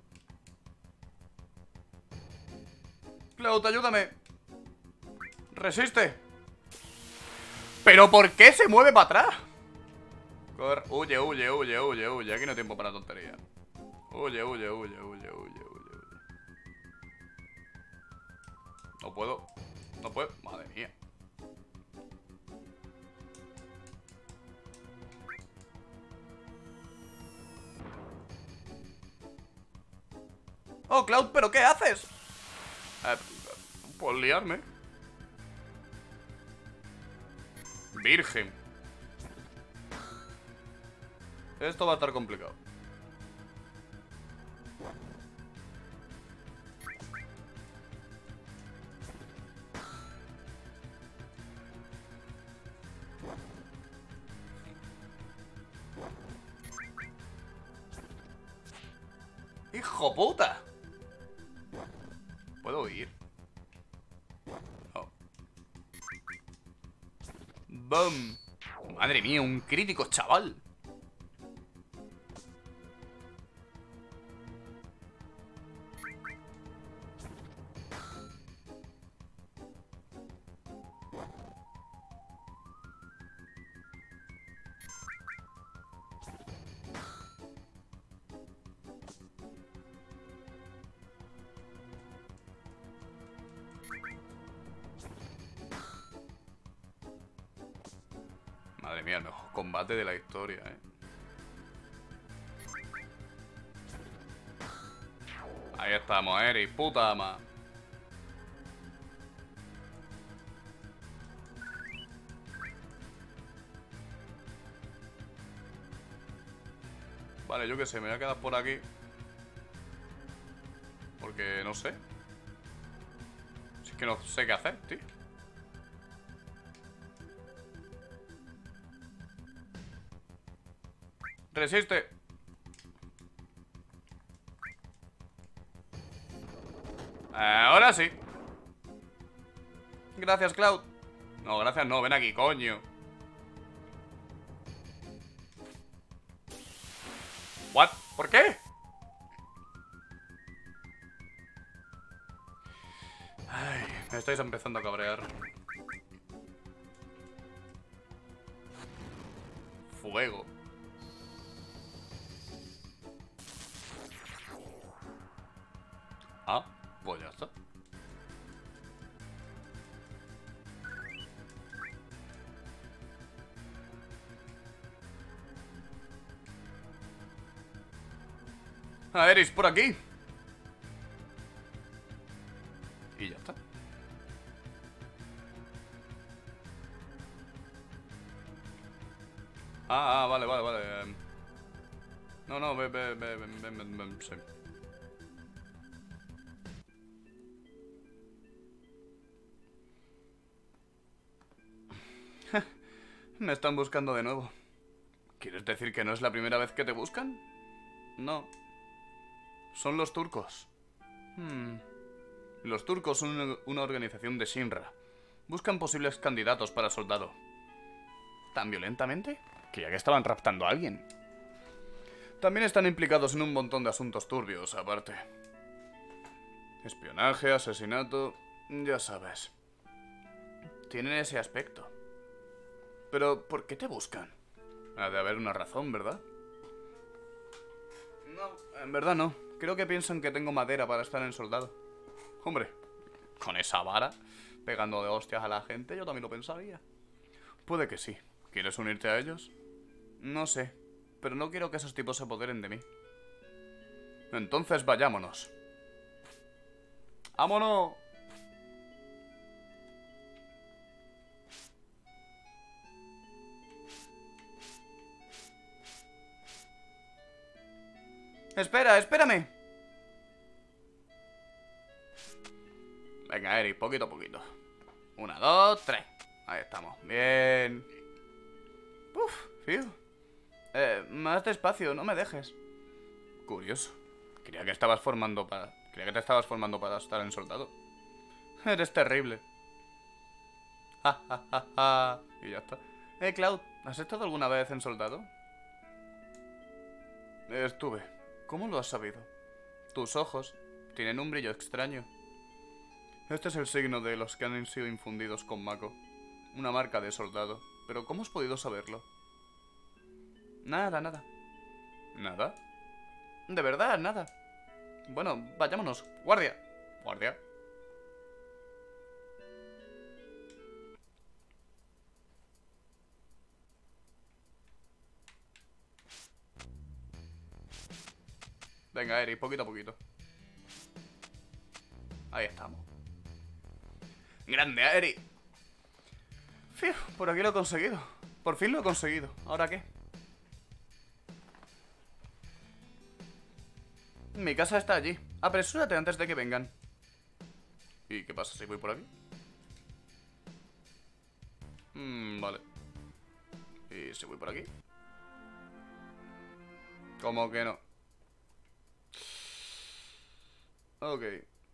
A: Cloud, ayúdame. Resiste. ¿Pero por qué se mueve para atrás? Corre. Huye, huye, huye, huye, huye. Aquí no hay tiempo para tonterías. Huye, huye, huye, huye, huye, huye, huye. No puedo. No puedo. Madre mía. Oh, Cloud, ¿pero qué haces? Eh, pues liarme. Virgen. Esto va a estar complicado. ¡Hijo puta! ¿Puedo ir? Oh. ¡Bum! Madre mía, un crítico, chaval. Madre mía, el mejor combate de la historia, ¿eh? Ahí estamos, Eri, puta ama. Vale, yo qué sé, me voy a quedar por aquí. Porque no sé. Si es que no sé qué hacer, tío. Resiste. Ahora sí. Gracias, Cloud. No, gracias no, ven aquí, coño. ¿What? ¿Por qué? Ay, me estáis empezando a cabrear. Fuego. Ah, pues ya está. A Eris, por aquí. Y ya está. Ah, ah, vale, vale, vale. No, no, ven, ven, ven, ven, ven, ven, ven, sí. Me están buscando de nuevo. ¿Quieres decir que no es la primera vez que te buscan? No. Son los turcos. Hmm. Los turcos son una, una organización de Shinra. Buscan posibles candidatos para soldado. ¿Tan violentamente? Que ya que estaban raptando a alguien. También están implicados en un montón de asuntos turbios, aparte. Espionaje, asesinato... Ya sabes. Tienen ese aspecto. Pero, ¿por qué te buscan? Ha de haber una razón, ¿verdad? No, en verdad no. Creo que piensan que tengo madera para estar en soldado. Hombre, con esa vara, pegando de hostias a la gente, yo también lo pensaría. Puede que sí. ¿Quieres unirte a ellos? No sé, pero no quiero que esos tipos se apoderen de mí. Entonces vayámonos. ¡Vámonos! Espera, espérame. Venga, Eri, poquito a poquito. Una, dos, tres. Ahí estamos. Bien. Uf, fiu. Eh, más despacio, no me dejes. Curioso. Creía que estabas formando para... Creía que te estabas formando para estar en soldado. Eres terrible. Ja, ja, ja, ja. Y ya está. Eh, Cloud, ¿has estado alguna vez en soldado? Estuve. ¿Cómo lo has sabido? Tus ojos tienen un brillo extraño. Este es el signo de los que han sido infundidos con Mako. Una marca de soldado. Pero ¿cómo has podido saberlo? Nada, nada. ¿Nada? De verdad, nada. Bueno, vayámonos. Guardia. Guardia. Venga, Eri, poquito a poquito. Ahí estamos. Grande, Eri. Fiu, por aquí lo he conseguido. Por fin lo he conseguido. ¿Ahora qué? Mi casa está allí. Apresúrate antes de que vengan. ¿Y qué pasa si voy por aquí? Mmm, vale. ¿Y si voy por aquí? ¿Cómo que no? Ok.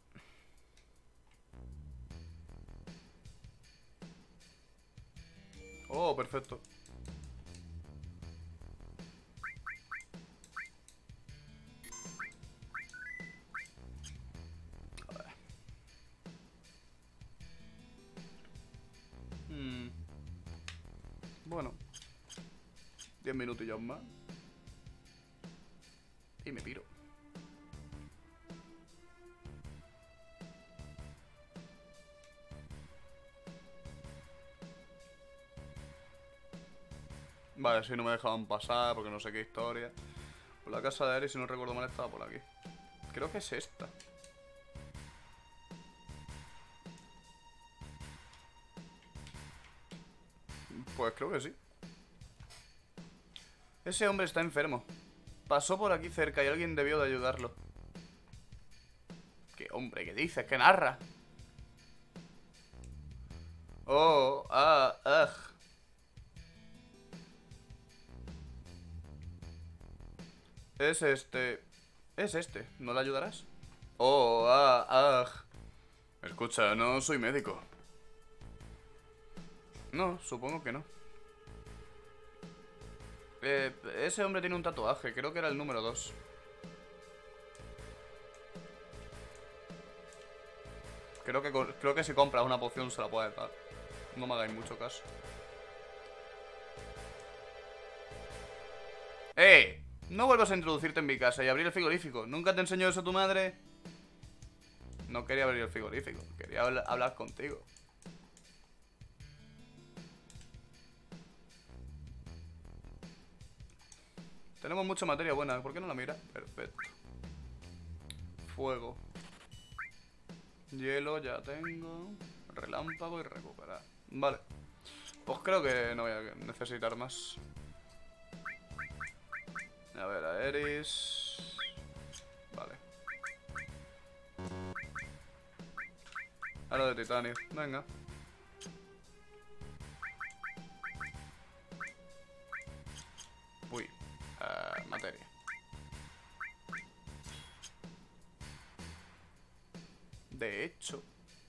A: Oh, perfecto. A ver. Hmm. Bueno. Diez minutillos más. Y me piro. Vale, sí, no me dejaban pasar porque no sé qué historia. Por la casa de Eri, si no recuerdo mal, estaba por aquí. Creo que es esta. Pues creo que sí. Ese hombre está enfermo. Pasó por aquí cerca y alguien debió de ayudarlo. ¿Qué hombre? ¿Qué dices? ¿Qué narra? Oh, ah, ah. Es este... Es este. ¿No le ayudarás? Oh, ah, ah. Escucha, no soy médico. No, supongo que no. Eh, ese hombre tiene un tatuaje, creo que era el número dos. Creo que, creo que si compras una poción se la puedes dar. No me hagáis mucho caso. ¡Eh! No vuelvas a introducirte en mi casa y abrir el frigorífico. ¿Nunca te enseñó eso tu madre? No quería abrir el frigorífico, quería habl hablar contigo. Tenemos mucha materia buena, ¿por qué no la mira? Perfecto. Fuego. Hielo ya tengo. Relámpago y recuperar. Vale. Pues creo que no voy a necesitar más. A ver, a Eris. Vale. Ahora de titanio. Venga. Uy. Uh, materia. De hecho.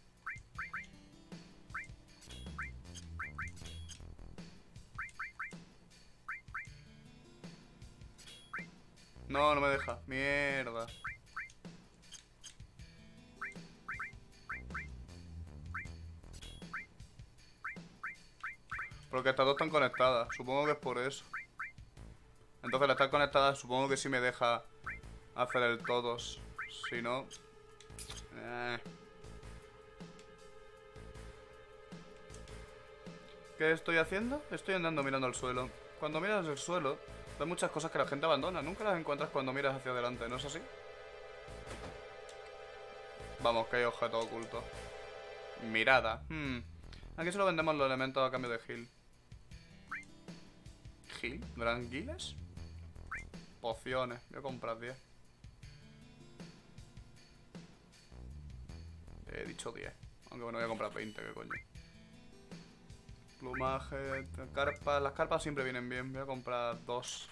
A: No, no me deja. Mierda. Porque estas dos están conectadas. Supongo que es por eso. Entonces al estar conectadas supongo que sí me deja hacer el todos. Si no... Eh. ¿Qué estoy haciendo? Estoy andando mirando al suelo. Cuando miras el suelo, ves muchas cosas que la gente abandona. Nunca las encuentras cuando miras hacia adelante, ¿no es así? Vamos, que hay objeto oculto. Mirada. Hmm. Aquí solo vendemos los elementos a cambio de heal. ¿Heal? ¿No eran guiles? Pociones. Voy a comprar diez. He dicho diez. Aunque bueno, voy a comprar veinte, ¿qué coño? Plumaje, carpas. Las carpas siempre vienen bien. Voy a comprar dos.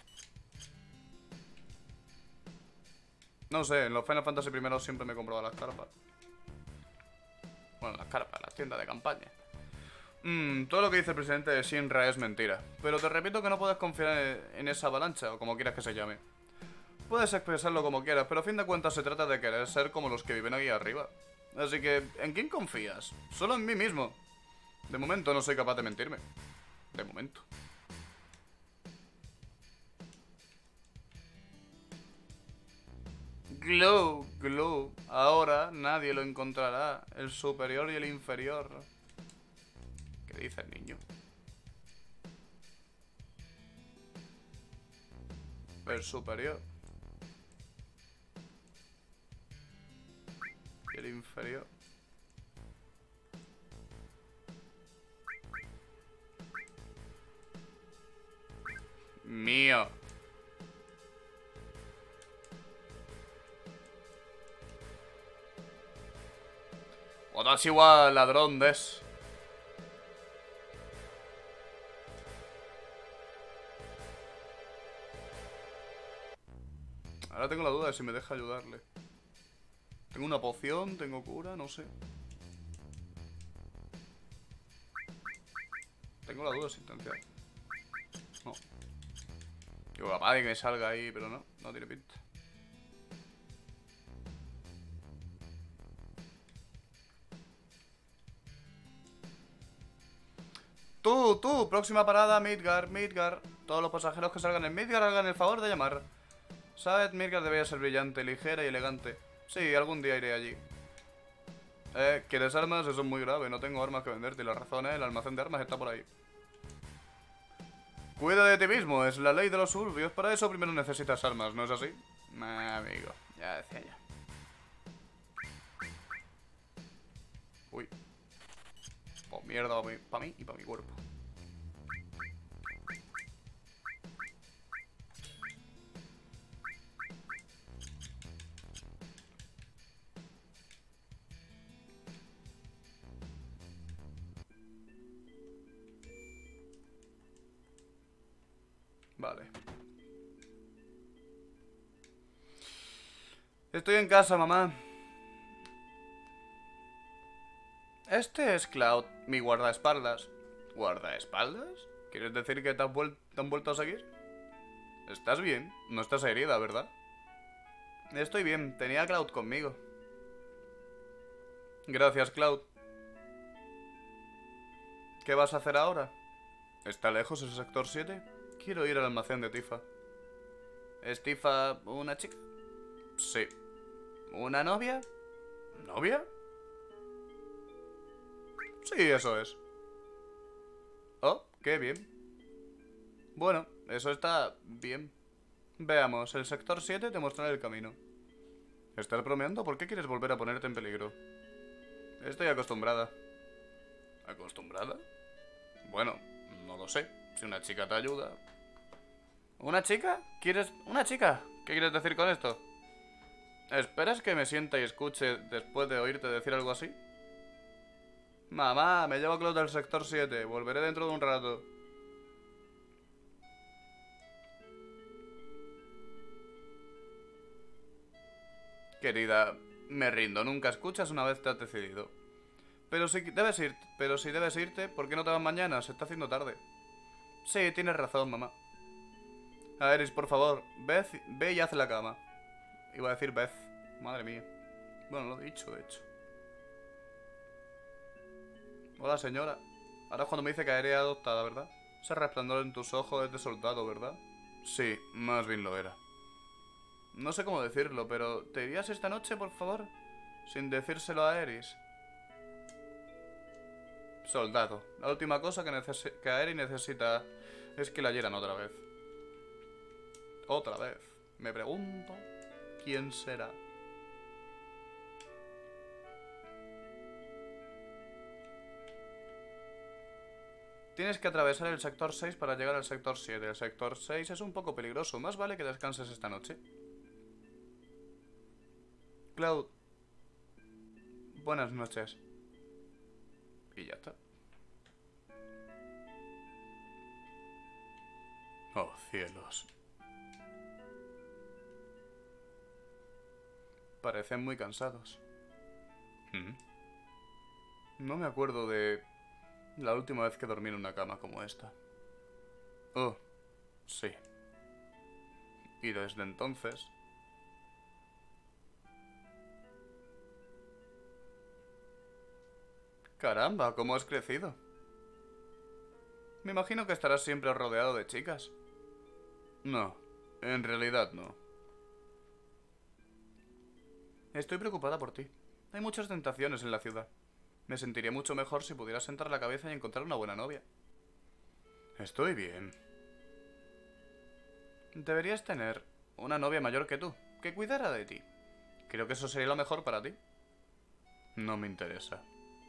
A: No sé, en los Final Fantasy primeros siempre me he comprado las carpas. Bueno, las carpas, las tiendas de campaña. Mm, todo lo que dice el presidente de Shinra es mentira. Pero te repito que no puedes confiar en esa avalancha, o como quieras que se llame. Puedes expresarlo como quieras, pero a fin de cuentas se trata de querer ser como los que viven aquí arriba. Así que, ¿en quién confías? Solo en mí mismo. De momento no soy capaz de mentirme. De momento. Glow, glow. Ahora nadie lo encontrará. El superior y el inferior. ¿Qué dice el niño? El superior. Y el inferior. Mío. Watashi wa ladrón des. Ahora tengo la duda de si me deja ayudarle. Tengo una poción, tengo cura, no sé. Tengo la duda existencial. No. Digo, capaz de que me salga ahí, pero no, no tiene pinta. Tú, tú, próxima parada, Midgar, Midgar. Todos los pasajeros que salgan en Midgar hagan el favor de llamar. Sabes, Midgar debería ser brillante, ligera y elegante. Sí, algún día iré allí. Eh, ¿quieres armas? Eso es muy grave, no tengo armas que venderte. Y la razón es, el almacén de armas está por ahí. Cuida de ti mismo, es la ley de los suburbios. Para eso primero necesitas armas, ¿no es así? Amigo, ya decía ya. Uy. Pues mierda para mí y para mi cuerpo. Vale. Estoy en casa, mamá. Este es Cloud, mi guardaespaldas. ¿Guardaespaldas? ¿Quieres decir que te, has vuel te han vuelto a seguir? ¿Estás bien? No estás herida, ¿verdad? Estoy bien, tenía a Cloud conmigo. Gracias, Cloud. ¿Qué vas a hacer ahora? ¿Está lejos el sector siete? Quiero ir al almacén de Tifa. ¿Es Tifa una chica? Sí. ¿Una novia? ¿Novia? Sí, eso es. Oh, qué bien. Bueno, eso está bien. Veamos, el sector siete te mostrará el camino. ¿Estás bromeando? ¿Por qué quieres volver a ponerte en peligro? Estoy acostumbrada. ¿Acostumbrada? Bueno, no lo sé. Si una chica te ayuda... ¿Una chica? ¿Quieres...? ¿Una chica? ¿Qué quieres decir con esto? ¿Esperas que me sienta y escuche después de oírte decir algo así? Mamá, me llevo a Cloud del sector siete. Volveré dentro de un rato. Querida, me rindo. Nunca escuchas una vez te has decidido. Pero si debes ir, pero si debes irte, ¿por qué no te vas mañana? Se está haciendo tarde. Sí, tienes razón, mamá. Aerys, por favor, ve, ve y haz la cama. Iba a decir Beth. Madre mía. Bueno, lo he dicho, de hecho. Hola, señora. Ahora es cuando me dice que eres adoptada, ¿verdad? Ese resplandor en tus ojos es de soldado, ¿verdad? Sí, más bien lo era. No sé cómo decirlo, pero ¿te irías esta noche, por favor? Sin decírselo a Aerys. Soldado. La última cosa que, que Aerys necesita es que la hieran otra vez. Otra vez. Me pregunto quién será. Tienes que atravesar el sector seis para llegar al sector siete. El sector seis es un poco peligroso. Más vale que descanses esta noche. Cloud. Buenas noches. Y ya está. Oh, cielos. Parecen muy cansados. ¿Mm? No me acuerdo de la última vez que dormí en una cama como esta. Oh, sí. Y desde entonces... Caramba, ¿cómo has crecido? Me imagino que estarás siempre rodeado de chicas. No, en realidad no. Estoy preocupada por ti. Hay muchas tentaciones en la ciudad. Me sentiría mucho mejor si pudieras sentar la cabeza y encontrar una buena novia. Estoy bien. Deberías tener una novia mayor que tú, que cuidara de ti. Creo que eso sería lo mejor para ti. No me interesa.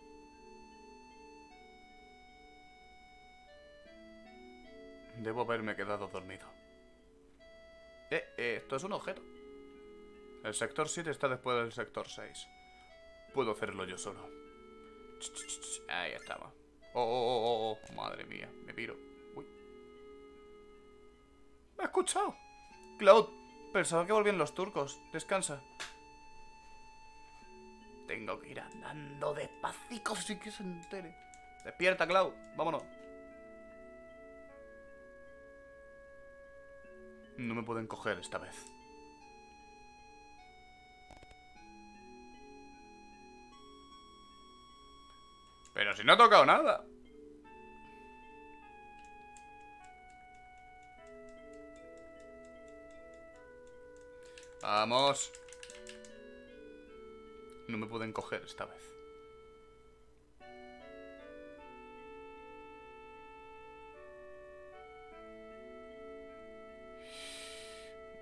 A: Debo haberme quedado dormido. Eh, eh, esto es un objeto. El sector siete está después del sector seis. Puedo hacerlo yo solo. Ch, ch, ch, ahí estamos. Oh, oh, oh, oh, madre mía, me piro. Uy. ¿Me ha escuchado? Cloud, pensaba que volvían los turcos. Descansa. Tengo que ir andando despacito sin que se entere. Despierta, Cloud, vámonos. No me pueden coger esta vez. Pero si no he tocado nada. Vamos. No me pueden coger esta vez.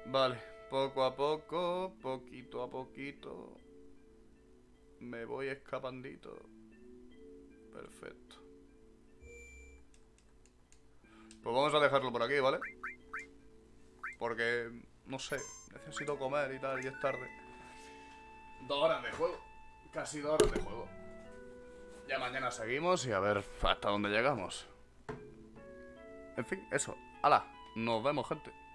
A: Vale, poco a poco, poquito a poquito. Me voy escapandito. Perfecto. Pues vamos a dejarlo por aquí, ¿vale? Porque, no sé, necesito comer y tal, y es tarde. Dos horas de juego. Casi dos horas de juego. Ya mañana seguimos y a ver hasta dónde llegamos. En fin, eso. ¡Hala! Nos vemos, gente.